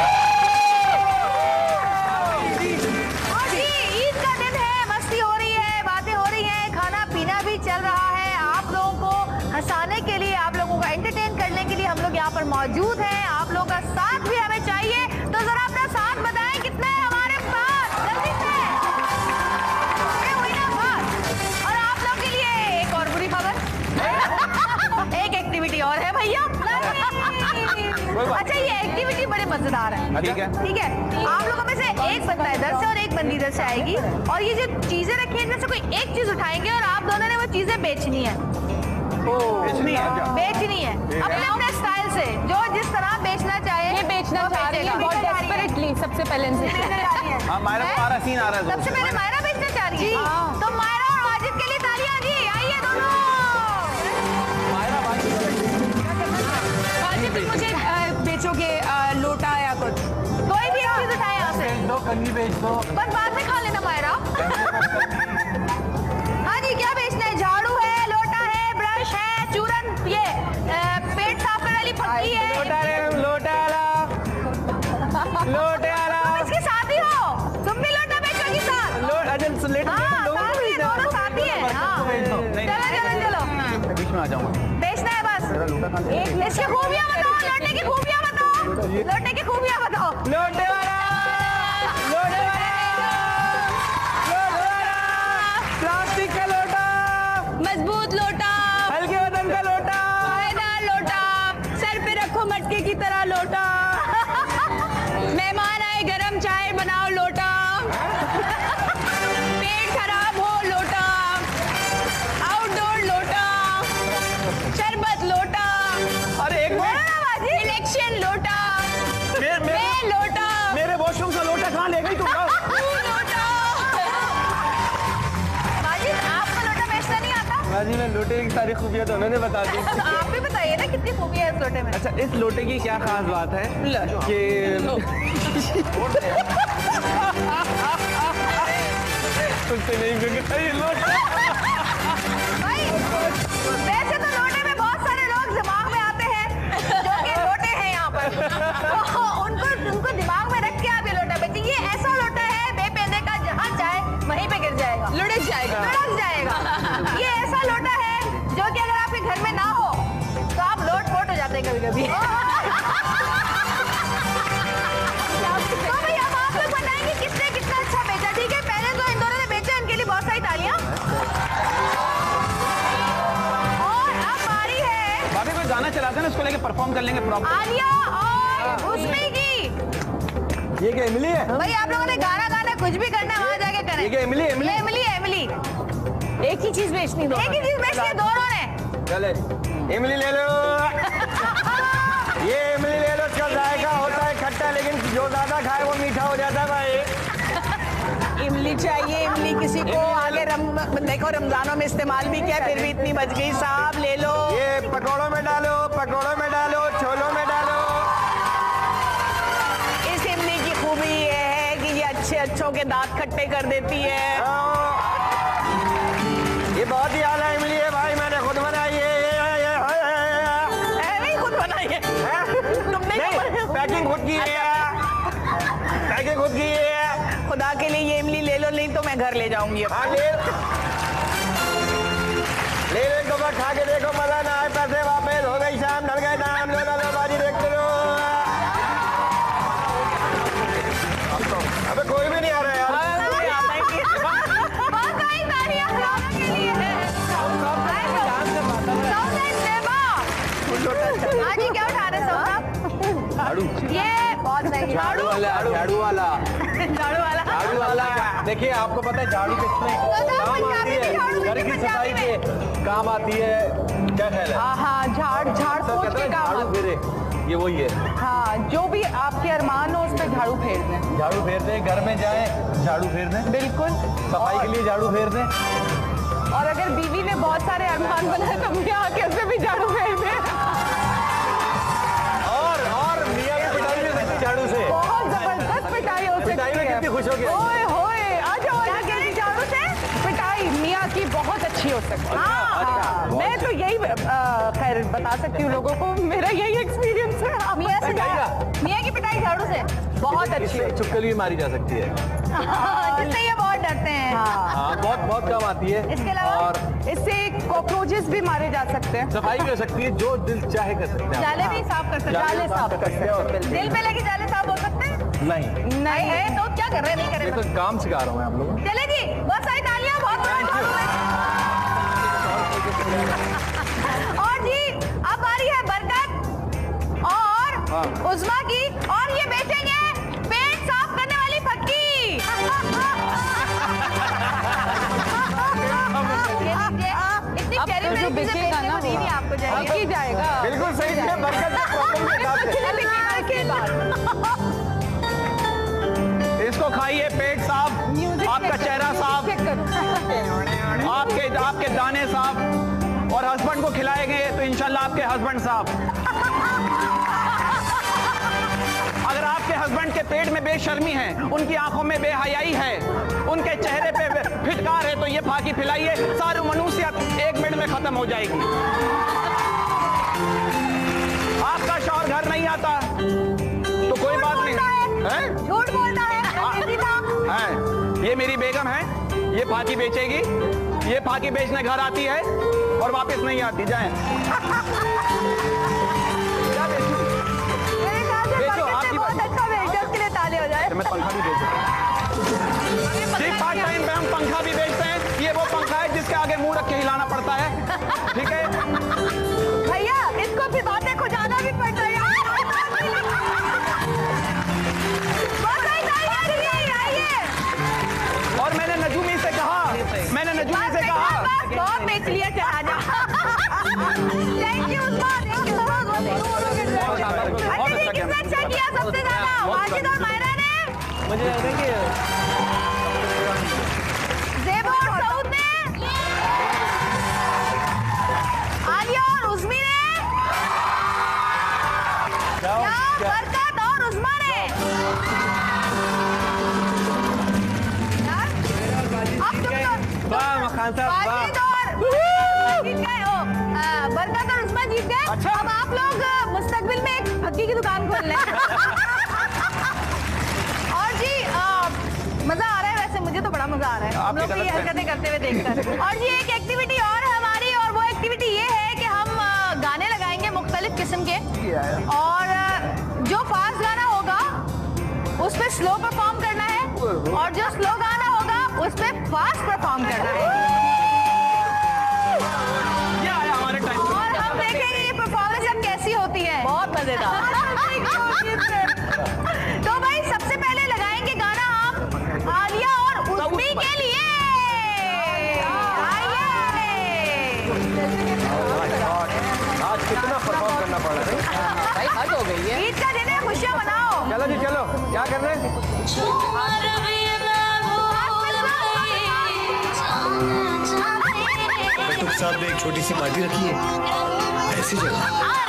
Speaker 1: जी। ईद का दिन है, मस्ती हो रही है, बातें हो रही हैं, खाना पीना भी चल रहा है। आप लोगों को हंसाने के लिए, आप लोगों को एंटरटेन करने के लिए हम लोग यहाँ पर मौजूद हैं। आप लोगों का साथ भी हमें चाहिए, तो जरा अपना साथ बताएं कितना है हमारे पास, जल्दी से। ये हुई ना बात। और आप लोगों के लिए एक और बुरी खबर, एक एक्टिविटी और है भैया। अच्छा, ये एक्टिविटी बड़े मजेदार है।
Speaker 3: ठीक है
Speaker 1: ठीक है, आप लोगों में से एक बंदा इधर से और एक बंदी इधर से आएगी, और ये जो चीजें रखी हैं इनमें से कोई एक चीज उठाएंगे और आप दोनों ने वो चीजें बेचनी है।
Speaker 3: बेचनी है क्या?
Speaker 1: बेचनी है अपने अपने स्टाइल से, जो जिस तरह बेचना चाहे।
Speaker 2: ये बेचना चाह रही है बहुत डेस्परेटली, सबसे पहले इनसे।
Speaker 3: हाँ, मायरा को आ रहा सीन आ रहा है।
Speaker 1: सबसे पहले मायरा बेचना चाह रही है, तो मायरा और वाजिद के लिए तालियां जी। आइए दोनों।
Speaker 8: वाजिद, तुम मुझे अ, बेचोगे अ, लोटा या कुछ?
Speaker 1: कोई भी चीज उठाए यहाँ से।
Speaker 5: दो कंगी बेच दो,
Speaker 1: बस बाद में खा लेना मायरा। हाँ जी, क्या बेचना है? झाड़ू है, लोटा है, ब्रश है, चूरन, ये अ, पेट साफ करने वाली फक्की है।
Speaker 5: लोटा रे लोटा वाला, लोटे वाला।
Speaker 1: तुम इसके साथ ही हो, तुम भी लोटा बेचोगी साथ।
Speaker 5: लोट अजल लेट
Speaker 1: हाँ, साथ ही है, दोनों साथ ही है। हाँ, चलो चलो चलो,
Speaker 3: बीच में आ जाऊंगा।
Speaker 1: बेचना है बस। इसकी खूबियां बताओ, लोटे की खूबियां बताओ, लोटे की खूबियां बताओ।
Speaker 5: लोटे वाला, लोटे वाला, लोटे वाला, प्लास्टिक का लोटा,
Speaker 8: मजबूत मटके की तरह लोटा, मेहमान आए गरम चाय बनाओ लोटा, पेट खराब हो लोटा, आउटडोर लोटा, शरबत लोटा,
Speaker 3: अरे एक मिनट,
Speaker 8: इलेक्शन लोटा,
Speaker 3: मे- मे-
Speaker 8: मैं लोटा,
Speaker 3: मेरे वॉशरूम से लोटा कहाँ ले गई तुम?
Speaker 8: तू लोटा।
Speaker 1: माजिद, आपको लोटा बेचना नहीं आता?
Speaker 5: बाजी में लोटे की सारी खूबियां तो उन्होंने बता दी।
Speaker 1: आप भी बताइए ना कितनी खूबी है इस लोटे में।
Speaker 5: अच्छा, इस लोटे की क्या खास बात है कि तुमसे नहीं बिगड़ा ये लोटा।
Speaker 1: भाई वैसे तो लोटे में बहुत सारे लोग दिमाग में आते हैं जो कि लोटे हैं यहाँ पर, तो उनको उनको दिमाग में रख के आप ये लोटा बेचिए। ये ऐसा लोटा है बेपेंदे का, जहाँ जाए वहीं पे गिर जाएगा,
Speaker 8: लुढ़क जाएगा।
Speaker 1: लुढ़क जाएगा। ये ऐसा लोटा है जो कि अगर आपके घर में ना हो तो आप लोट पोट हो जाते हैं कभी कभी। तो भाई अब आप लोग बताएंगे किसने कितना अच्छा बेचा। ठीक है, पहले तो इन दोनों ने बेचा, इनके लिए बहुत सारी तालियां। और अब बारी है
Speaker 3: भाभी कोई गाना चलाते हैं ना, उसको लेके परफॉर्म कर लेंगे प्रॉपर।
Speaker 1: आलिया और उसमें की।
Speaker 5: ये क्या इमली है?
Speaker 1: भाई आप लोगों ने गाना गाना कुछ भी करना है वहाँ जाके करें।
Speaker 5: ये क्या इमली? इमली?
Speaker 1: ये इमली है, इमली।
Speaker 2: एक ही चीज बेचनी दो।
Speaker 1: एक ही चीज बेचनी है दोनों ने।
Speaker 5: चले इमली ले लो। ये इमली ले लो, इसका जायका होता है खट्टा, लेकिन जो ज्यादा खाए वो मीठा हो जाता है भाई।
Speaker 4: इमली चाहिए, इमली किसी को आगे रम, देखो रमजानों में इस्तेमाल भी किया, फिर भी इतनी बच गई। साहब ले लो।
Speaker 5: ये पकौड़ों में डालो, पकौड़ों में डालो, छोलों में डालो।
Speaker 4: इस इमली की खूबी ये है कि ये अच्छे अच्छों के दांत खट्टे कर देती है।
Speaker 5: ये बहुत ही आला इमली है भाई, मैंने खुद बनाई है।
Speaker 4: है नहीं खुद बनाई है? तुमने
Speaker 5: नहीं, पैकिंग खुद की है, पैकिंग खुद की है।
Speaker 4: खुदा के लिए ये इमली ले लो, नहीं तो मैं घर ले जाऊंगी।
Speaker 5: हाँ ले ले ले तो मैं खा के देखो, मजा ना आए पैसे वापस हो गई, शाम ढल गए दाम, लो लो बाजी देखते लो। अबे कोई भी नहीं आ रहा यार।
Speaker 1: बहुत सारी तालियां दोनों के लिए है। हाँ जी, क्या उठा रहे सब?
Speaker 5: झाड़ू।
Speaker 1: ये बहुत सही।
Speaker 5: झाड़ू वाला, झाड़ू वाला,
Speaker 1: झाड़ू वाला।
Speaker 5: झाड़ू वाला। देखिए आपको पता है झाड़ू किसमें काम आती है? घर की सफाई के काम आती है। क्या ख्याल है?
Speaker 2: हाँ हाँ, झाड़ झाड़
Speaker 5: सब
Speaker 2: पोंछ
Speaker 5: कहते
Speaker 2: के
Speaker 5: हैं
Speaker 2: काम
Speaker 5: झाड़ू
Speaker 2: आती
Speaker 5: फेरे, ये वही है।
Speaker 2: है। हाँ, जो भी आपके अरमान हो उस पर झाड़ू फेर दें।
Speaker 5: झाड़ू फेर दें, घर में जाएं झाड़ू फेर दें,
Speaker 2: बिल्कुल।
Speaker 5: सफाई के लिए झाड़ू फेर दें।
Speaker 2: और अगर बीवी ने बहुत सारे अरमान बनाए तो मियाँ आके उसे भी झाड़ू फेर दे।
Speaker 5: और और मियाँ की पिटाई भी सकती झाड़ू से।
Speaker 2: बहुत जबरदस्त पिटाई हो सकती है।
Speaker 5: पिटाई में कितनी खुश हो गई?
Speaker 2: ओए होए, आ जाओ, आ जाओ, झाड़ू से पिटाई मियाँ की बहुत अच्छी हो सकती है। हाँ, मैं तो यही अ, खैर बता सकती हूँ लोगों को, मेरा यही एक्सपीरियंस है। आप
Speaker 1: मियाँ से
Speaker 5: पिटाई
Speaker 1: झाड़ू- मियाँ की पिटाई झाड़ू से
Speaker 2: बहुत अच्छी
Speaker 5: इससे
Speaker 2: है।
Speaker 5: चुपकली भी मारी जा सकती है।
Speaker 1: जिससे ये बहुत डरते हैं।
Speaker 2: हाँ,
Speaker 5: हाँ, बहुत बहुत काम आती है।
Speaker 1: इसके अलावा?
Speaker 5: और
Speaker 2: इससे कॉकरोचेस भी मारे जा सकते हैं।
Speaker 5: सफाई भी हो सकती है, जो दिल चाहे कर सकते हैं।
Speaker 1: जाले भी साफ कर सकते हैं।
Speaker 2: जाले साफ कर सकते हैं।
Speaker 1: दिल पे लगे जाले साफ हो सकते हैं?
Speaker 5: नहीं,
Speaker 2: नहीं
Speaker 1: है तो क्या कर रहे हैं, नहीं कर
Speaker 5: ये
Speaker 1: रहे
Speaker 5: तो काम सिखा रहा हूँ मैं आप लोगों को।
Speaker 1: चले जी, बहुत सारी तालियां, बहुत बड़ा और जी अब बारी है बरकत और उस्मा की, और ये बेचेंगे पेट साफ करने वाली फक्की। ये लीजिए, इतनी
Speaker 2: अब
Speaker 1: प्यारी
Speaker 2: तो जो
Speaker 1: प्यारी चीजें
Speaker 2: बिकेगा
Speaker 1: बेचने
Speaker 2: ना
Speaker 1: को दी नहीं आपको जाएगी।
Speaker 2: बिक ही जाएगा।
Speaker 5: बिल्कुल सही है, बरकत के प्रॉब्लम के हिसाब से।
Speaker 2: बिकेगा के बाद।
Speaker 3: इसको खाइए, पेट साफ, आपका चेहरा साफ, आपके आपके दाने साफ, और हस्बैंड को खिलाएंगे तो इंशाल्लाह आपके हस्बैंड साफ। अगर आपके हस्बैंड के पेट में बेशर्मी है, उनकी आंखों में बेहयाई है, उनके चेहरे पे फिटकार है, तो ये फाकी पिलाइए, सारी मनुष्यत एक मिनट में खत्म हो जाएगी। आपका शौहर घर नहीं आता तो कोई बात नहीं है,
Speaker 1: झूठ बोलता है,
Speaker 3: है। ये मेरी बेगम है, ये फाकी बेचेगी, ये फाकी बेचने घर आती है और वापस नहीं आती। जाएं। क्या बेचूं?
Speaker 1: मेरे ख्याल से
Speaker 3: बेचो,
Speaker 1: बरकत
Speaker 3: आपकी
Speaker 1: से बहुत अच्छा बेचो, उसके लिए ताली हो जाए।
Speaker 3: मैं पंखा भी बेचूं। ठीक, पार्ट टाइम पे हम पंखा भी बेचते हैं। ये वो पंखा है जिसके आगे मुंह रख के हिलाना पड़ता है, ठीक है।
Speaker 1: भैया इसको भी बातें को जाना भी पड़ता है। सबसे ज्यादा वाजिद और मायरा ने।
Speaker 5: मुझे लग रहा है कि
Speaker 1: ज़ेबा और सऊद ने। आलिया और उज़मी ने। या बरकत और उज़मा ने। यार, अब तुम तो
Speaker 5: वाह मखान साहब वाह।
Speaker 1: वाजिद और जीत गए हो। आ, बरकत और उज़मा जीत गए।
Speaker 3: अच्छा।
Speaker 1: अब आप लोग मुस्तकबिल में एक भक्की की दुकान खोल लें। और जी आ, मजा आ रहा है, वैसे मुझे तो बड़ा मजा आ रहा है हम
Speaker 3: आपकी
Speaker 1: लोग को ये
Speaker 3: गलत
Speaker 1: हरकतें करते हुए देखकर। और जी एक एक्टिविटी और है हमारी, और वो एक्टिविटी ये है कि हम आ, गाने लगाएंगे मुख्तलिफ किस्म के, और आ, जो फास्ट गाना होगा उस पे स्लो परफॉर्म करना है, और जो स्लो गाना होगा उस पे फास्ट परफॉर्म करना है।
Speaker 3: ये आया हमारे टाइम।
Speaker 1: और हम देखेंगे ये परफॉर्मेंस अब कैसी होती है।
Speaker 4: बहुत मजेदार।
Speaker 1: तो भाई सबसे पहले लगाएंगे गाना हम आलिया और उज़मी के लिए। आइए।
Speaker 5: आज कितना परफॉर्म करना पड़ रहा है
Speaker 4: भाई हद हो गई है।
Speaker 1: ईद का दिन है, खुशियां मनाओ।
Speaker 5: चलो जी चलो क्या कर रहे हैं
Speaker 7: तुम साहब ने एक छोटी सी माटी रखी है ऐसी जगह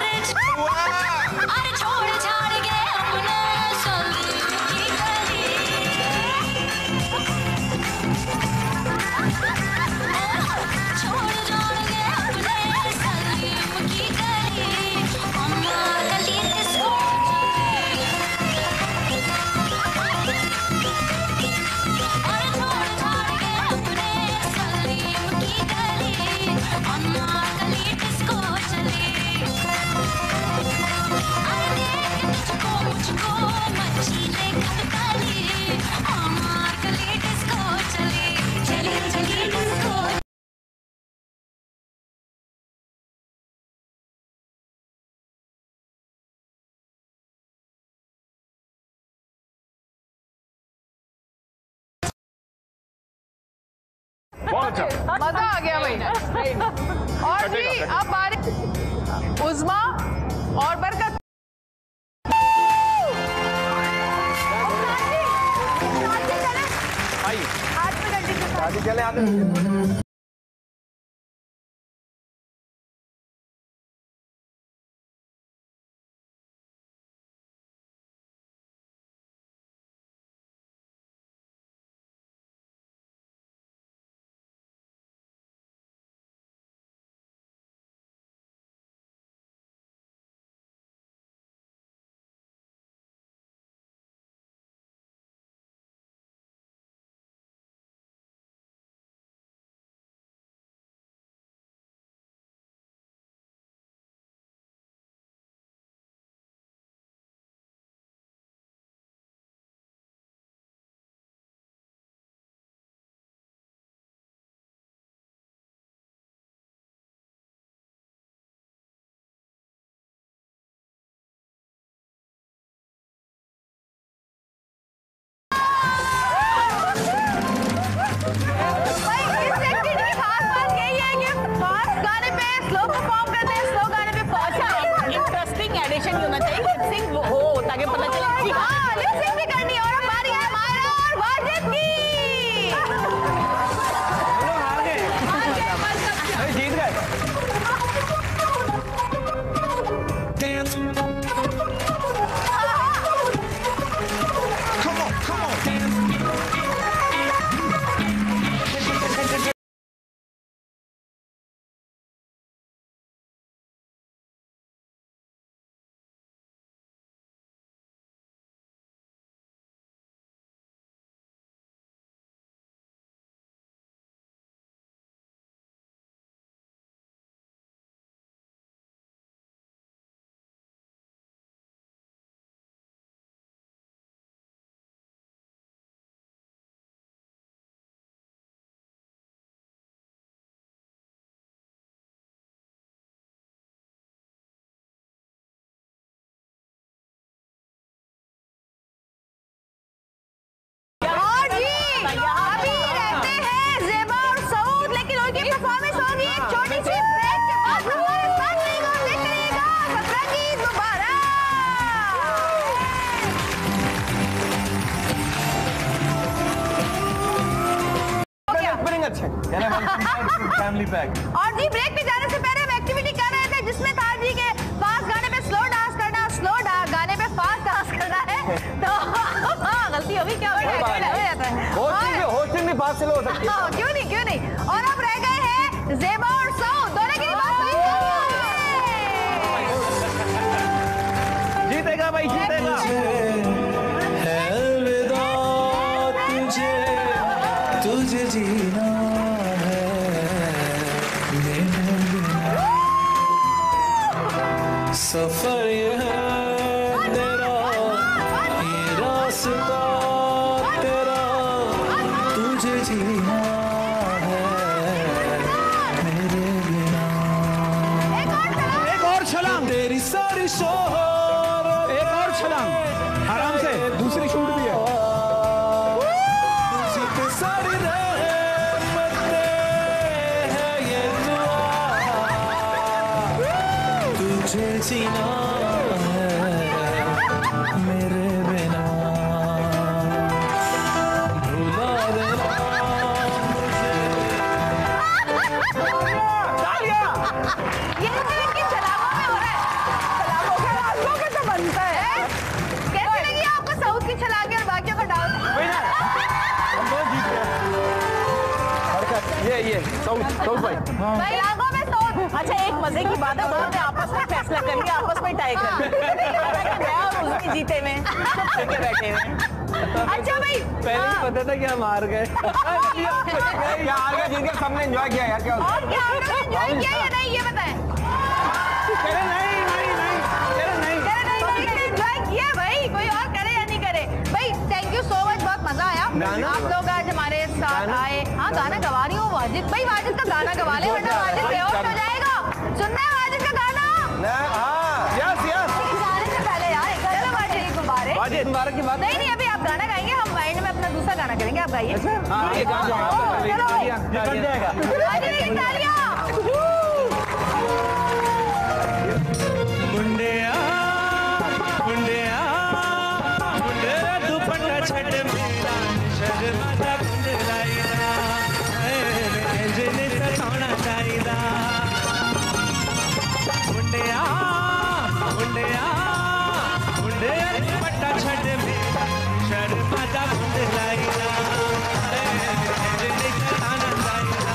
Speaker 3: बहुत अच्छा।
Speaker 2: मजा आ गया भाई। और जी अब बारी उज़मा और बरकत।
Speaker 3: आइए
Speaker 5: शादी चले आते फैमिली पैक।
Speaker 1: और जी ब्रेक पे जाने से पहले हम एक्टिविटी कर रहे थे जिसमें था जी के फास्ट गाने पे स्लो डांस करना, स्लो गाने पे फास्ट डांस करना है। तो हाँ गलती होगी क्या हो जाता है।
Speaker 5: होस्टिंग भी फास्ट स्लो हो सकती है।
Speaker 1: हाँ, क्यों नहीं क्यों नहीं। और अब रह गए हैं ज़ेबा और सऊद दोनों की
Speaker 3: जीतेगा भाई जीतेगा।
Speaker 7: अलविदा तुझे तुझे जीना है मेरे बिना, सफर ये है तेरा, ये रास्ता तेरा, तुझे जीना है मेरे बिना।
Speaker 3: एक और छलांग,
Speaker 7: तेरी सारी शोहरत,
Speaker 3: एक और छलांग आराम से, दूसरी शूट भी है।
Speaker 7: तुझी पे सारी रहमतें है ये दुआ, तुझे जीना है मेरे बिना, भुला देना मुझे।
Speaker 1: ये इनकी छलांगों में हो रहा है। छलांगों के छलांगों में तो बनता है। कैसी लगी आपको सऊद की छलांगे और बाकियों का डांस?
Speaker 3: ये ये सऊद सऊद भाई
Speaker 1: छलांगों में सऊद।
Speaker 4: अच्छा एक मजे की बात है, दोनों ने आपस में फैसला कर लिया, आपस में टाई कर लिया। मैं और उसकी जीते में चुप के बैठे हुए।
Speaker 1: अच्छा भाई
Speaker 5: पहले ही पता था कि हम हार गए। क्या हार गए, जीत गए, सबने एंजॉय किया यार। क्या
Speaker 1: और क्या आपने एंजॉय किया या नहीं ये बताएं?
Speaker 3: नहीं नहीं नहीं नहीं नहीं
Speaker 1: करे नहीं करे एंजॉय किया भाई, कोई और करे या नहीं करे भाई। थैंक यू सो मच, बहुत मजा आया। आप लोग आज हमारे साथ आए। हाँ गाना गवा रही हूँ वाजिद भाई, वाजिद का गाना गवा ले वरना वाजिद बेहोश हो जाएगा। सुनना है वाजिद का गाना?
Speaker 3: यस यस
Speaker 1: गाने से पहले यार एक चलो वाजिद गुब्बारे।
Speaker 3: वाजिद मुबारक की बात
Speaker 1: नहीं नहीं अभी आप गाना गाएंगे, हम वाइंड में अपना दूसरा गाना करेंगे, आप गाइए।
Speaker 3: हाँ ये गाना
Speaker 1: चलो भाई।
Speaker 5: ये कट जाएगा।
Speaker 1: वाजिद की तालियां।
Speaker 7: मुंडिया मुंडिया मुंडे दुपट्टा छट मेरा शर्माता गुंडराईदा, ए जिने सताना चाहिदा। मुंडिया मुंडिया मुंडे दुपट्टा छट मेरा शर्माता गुंडराईदा, ए जिने सताना चाहिदा।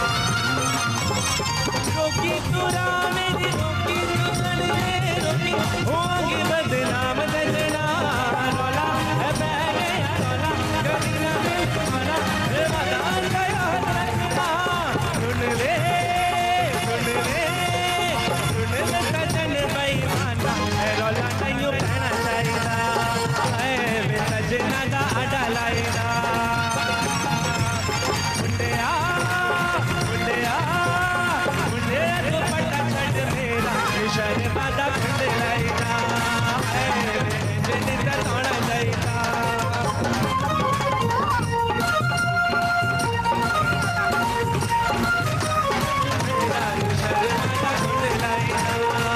Speaker 7: रोकी तुरा मेरी रोकी तुझन में रोकी होंगे बदनाम दजना, रोला है बह गया रोला कभी ना मिलना रे मदान का याद रखना। सुन ले सुन ले सुन ले सजन बेईमाना है रोला नहीं कहना चाहिदा, है वे सजना का अड़ा लाइदा। मुंडिया मुंडिया मुंडे दुपट्टा छट मेरा शर्माता गुंडराईदा, ए जिने सताना चाहिदा। शर्माता गुंडराईदा।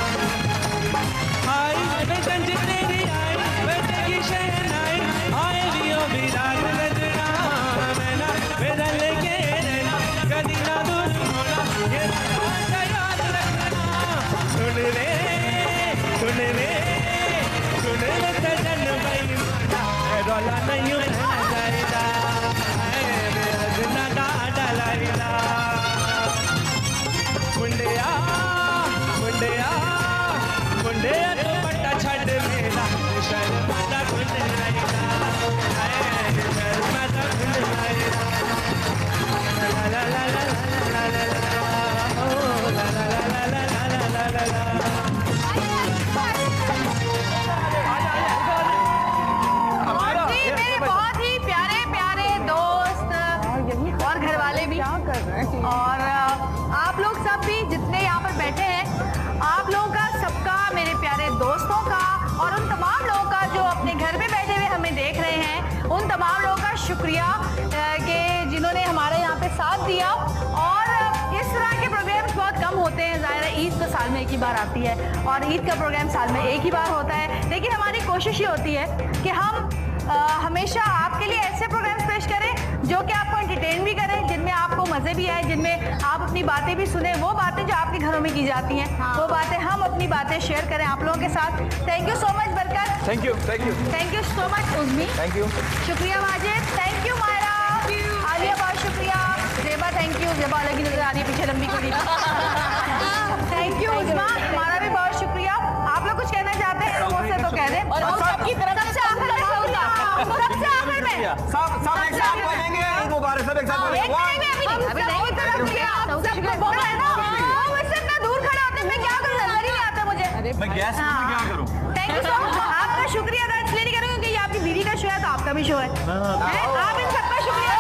Speaker 7: आई मैं गंज तेरी आई मैं तेरी शहनाई, आए दियो विराट रजना, मैं ना मेरा लेके रहना कदी ना दूर होना, ये का याद रखना। सुन ले सुन ले सुन ले सजन बेईमाना, रोला नहीं रहना चाहिदा, ऐ मेरा जिना का अड़ा लाइदा। मुंडिया मुंडिया मुंडे दुपट्टा छट मेरा शर्माता गुंडराईदा, ऐ शर्माता गुंडराईदा। ला ला ला ला ला ला ला ओ ला ला ला ला ला ला ला ला।
Speaker 1: जी मेरे बहुत ही प्यारे प्यारे दोस्त और घर वाले भी, और आप लोग सब भी जितने यहाँ पर बैठे हैं, आप लोगों का सबका, मेरे प्यारे दोस्तों का और उन तमाम लोगों का जो अपने घर में बैठे हुए हमें देख रहे हैं, उन तमाम लोगों का शुक्रिया कि जिन्होंने हमारे यहाँ पे साथ दिया। और इस तरह के प्रोग्राम्स बहुत कम होते हैं, ज़ाहिर है ईद तो साल में एक ही बार आती है और ईद का प्रोग्राम साल में एक ही बार होता है, लेकिन हमारी कोशिश ये होती है कि हम हमेशा आपके लिए ऐसे प्रोग्राम्स पेश करें जो कि आपको एंटरटेन भी करें, जिनमें आपको मजे भी आए, जिनमें आप अपनी बातें भी सुने, वो बातें जो आपके घरों में की जाती हैं, हाँ। वो बातें हम अपनी बातें शेयर करें आप लोगों के साथ। Thank you so much Barkat.
Speaker 3: Thank you thank you
Speaker 1: thank you so much Urmi.
Speaker 5: Thank you.
Speaker 1: शुक्रिया वाजिद। Thank you Myra. आलिया बहुत शुक्रिया। जेबा थैंक यू। जेबा अलग ही नजर आ रही है पीछे लंबी कड़ी। थैंक यू उस्मा, तुम्हारा भी बहुत शुक्रिया। आप लोग कुछ कहना चाहते हैं वो से तो कह दें। और हम सबकी तरफ सबसे आखिर में सबसे आखिर में
Speaker 5: सब सब एक साथ बोलेंगे। ईद मुबारक सब एक साथ बोलेंगे।
Speaker 1: एक नहीं मैं अभी नहीं अभी नहीं तरफ किया आप सबको बोल रहे ना। वो मुझसे इतना दूर खड़े होते मैं क्या करूं, नजर ही नहीं आता मुझे।
Speaker 5: मैं गैस में क्या करूं?
Speaker 1: Thank you so much. आपका शुक्रिया अदा इसलिए नहीं करूंगी क्योंकि ये आपकी बीवी का शो है तो आपका भी शो है। आप इन सबका शुक्रिया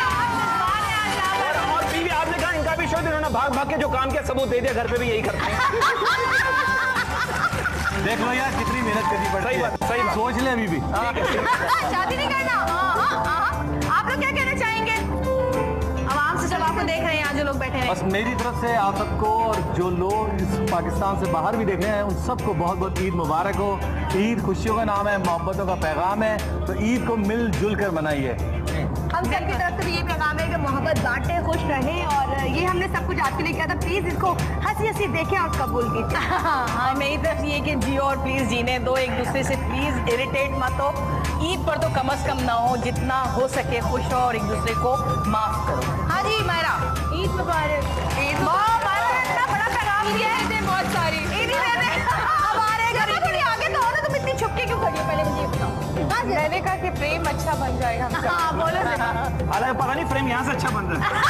Speaker 3: और बीवी आपने कहा इनका भी शो, इन्होंने भाग भाग के जो काम किया सबूत दे दिया, घर पे भी यही करते हैं।
Speaker 5: देख लो यार कितनी मेहनत करनी पड़ती है।
Speaker 3: सही बात, सही बात।
Speaker 5: सोच ले अभी भी।
Speaker 1: शादी नहीं करना। आप लोग क्या कहना चाहेंगे आवाम से, जब आपको देख रहे हैं यहाँ जो लोग बैठे हैं?
Speaker 5: बस मेरी तरफ से आप सबको और जो लोग इस पाकिस्तान से बाहर भी देख रहे हैं उन सबको बहुत बहुत ईद मुबारक हो। ईद खुशियों का नाम है, मोहब्बतों का पैगाम है, तो ईद को मिलजुल कर मनाइए।
Speaker 6: हम सबकी तरफ से भी ये पैगाम है कि मोहब्बत बांटे, खुश रहें, और ये हमने सब कुछ आपके लिए किया था। प्लीज इसको हंसी हंसी देखें और कबूल कीजिए।
Speaker 4: हाँ, मेरी तरफ ये कि जियो और प्लीज जीने दो एक दूसरे से, प्लीज इरिटेट मत हो। ईद पर तो कम से कम ना हो, जितना हो सके खुश हो और एक दूसरे को माफ करो।
Speaker 1: हाँ जी मायरा,
Speaker 6: ईद मुबारक।
Speaker 1: ईद मुबारक। मायरा ने इतना बड़ा पैगाम दिया है, बहुत सारी ईद ही दे। अब आ रहे घर थोड़ी आगे तो हो ना, तुम इतनी छुप के क्यों खड़ी हो, पहले मुझे ये बताओ।
Speaker 2: मैंने कहा कि प्रेम अच्छा बन जाएगा।
Speaker 1: हाँ बोलो से।
Speaker 3: हालांकि पता नहीं फ्रेम यहाँ से अच्छा बन रहा है।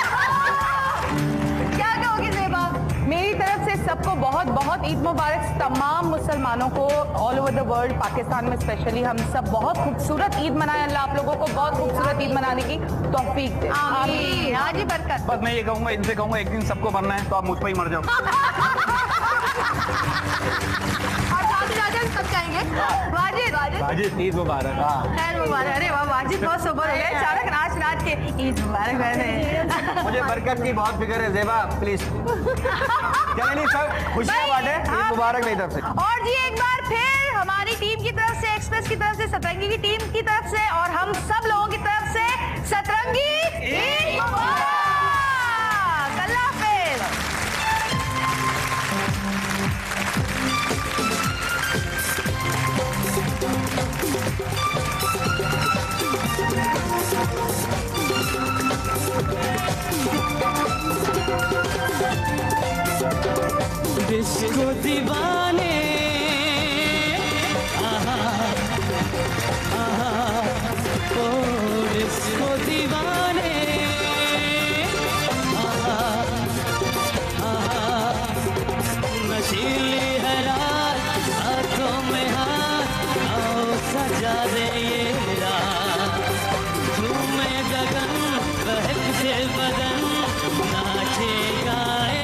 Speaker 1: क्या कहोगी ज़ेबा?
Speaker 2: मेरी तरफ से सबको बहुत बहुत ईद मुबारक। तमाम मुसलमानों को all over the world, Pakistan में स्पेशली, हम सब बहुत खूबसूरत ईद मनाएं। अल्लाह आप लोगों को बहुत खूबसूरत ईद मनाने की तौफीक दे।
Speaker 1: आमीन। हाँ जी बरकत।
Speaker 3: बस मैं ये कहूंगा, इनसे कहूंगा एक दिन सबको मरना है तो आप मुझ पर ही मर जाओ।
Speaker 1: और साथ ही साथ सब कहेंगे वाजिद वाजिद
Speaker 5: वाजिद ईद मुबारक।
Speaker 1: खैर मुबारक। अरे वाह वाजिद बहुत सोबर हो गए, अचानक नाच नाच के ईद मुबारक कहते।
Speaker 5: मुझे बरकत की बहुत फिक्र है ज़ेबा, प्लीज। क्या नहीं सब खुशियाँ बांटे। ईद मुबारक मेरी तरफ से।
Speaker 1: और जी एक बार फिर हमारी टीम की तरफ से, एक्सप्रेस की तरफ से, सतरंगी की टीम की तरफ से और हम सब लोगों की तरफ से सतरंगी ईद मुबारक। अल्लाह हाफिज़।
Speaker 7: डिस्को दीवाने आहा आहा ओ डिस्को दीवाने आहा आहा नशीली है रात हाथों में हाथ आओ सजा दे ये रात झूमे गगन बहके बदन नाचे गाए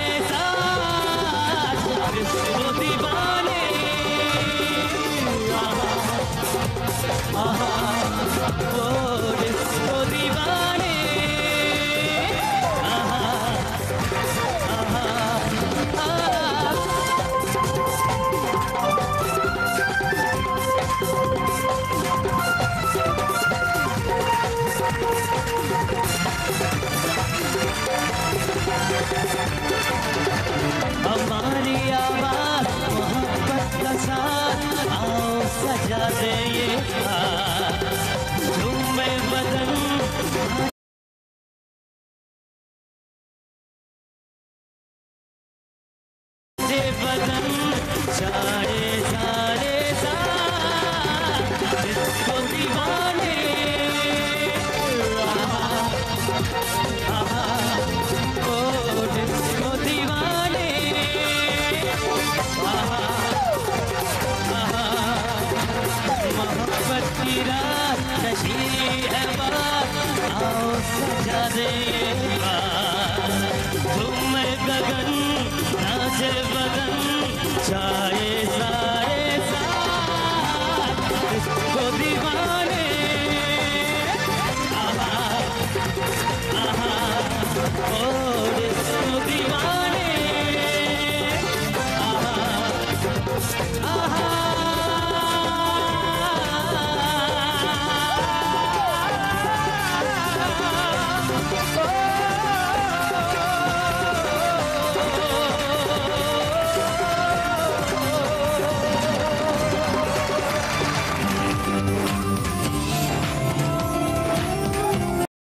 Speaker 7: डिस्को दीवाने आहा ओ डिस्को दीवाने आहा आहा हमारी आवाज मोहब्बत का साथ आओ सजा दे ये रात झूमे बदन से बदन सारे सारे साथ डिस्को दीवाने आहा आहा ओ डिस्को दीवाने आहा आहा मोहब्बत की रात नशीली है बात आओ सजा दे ये बात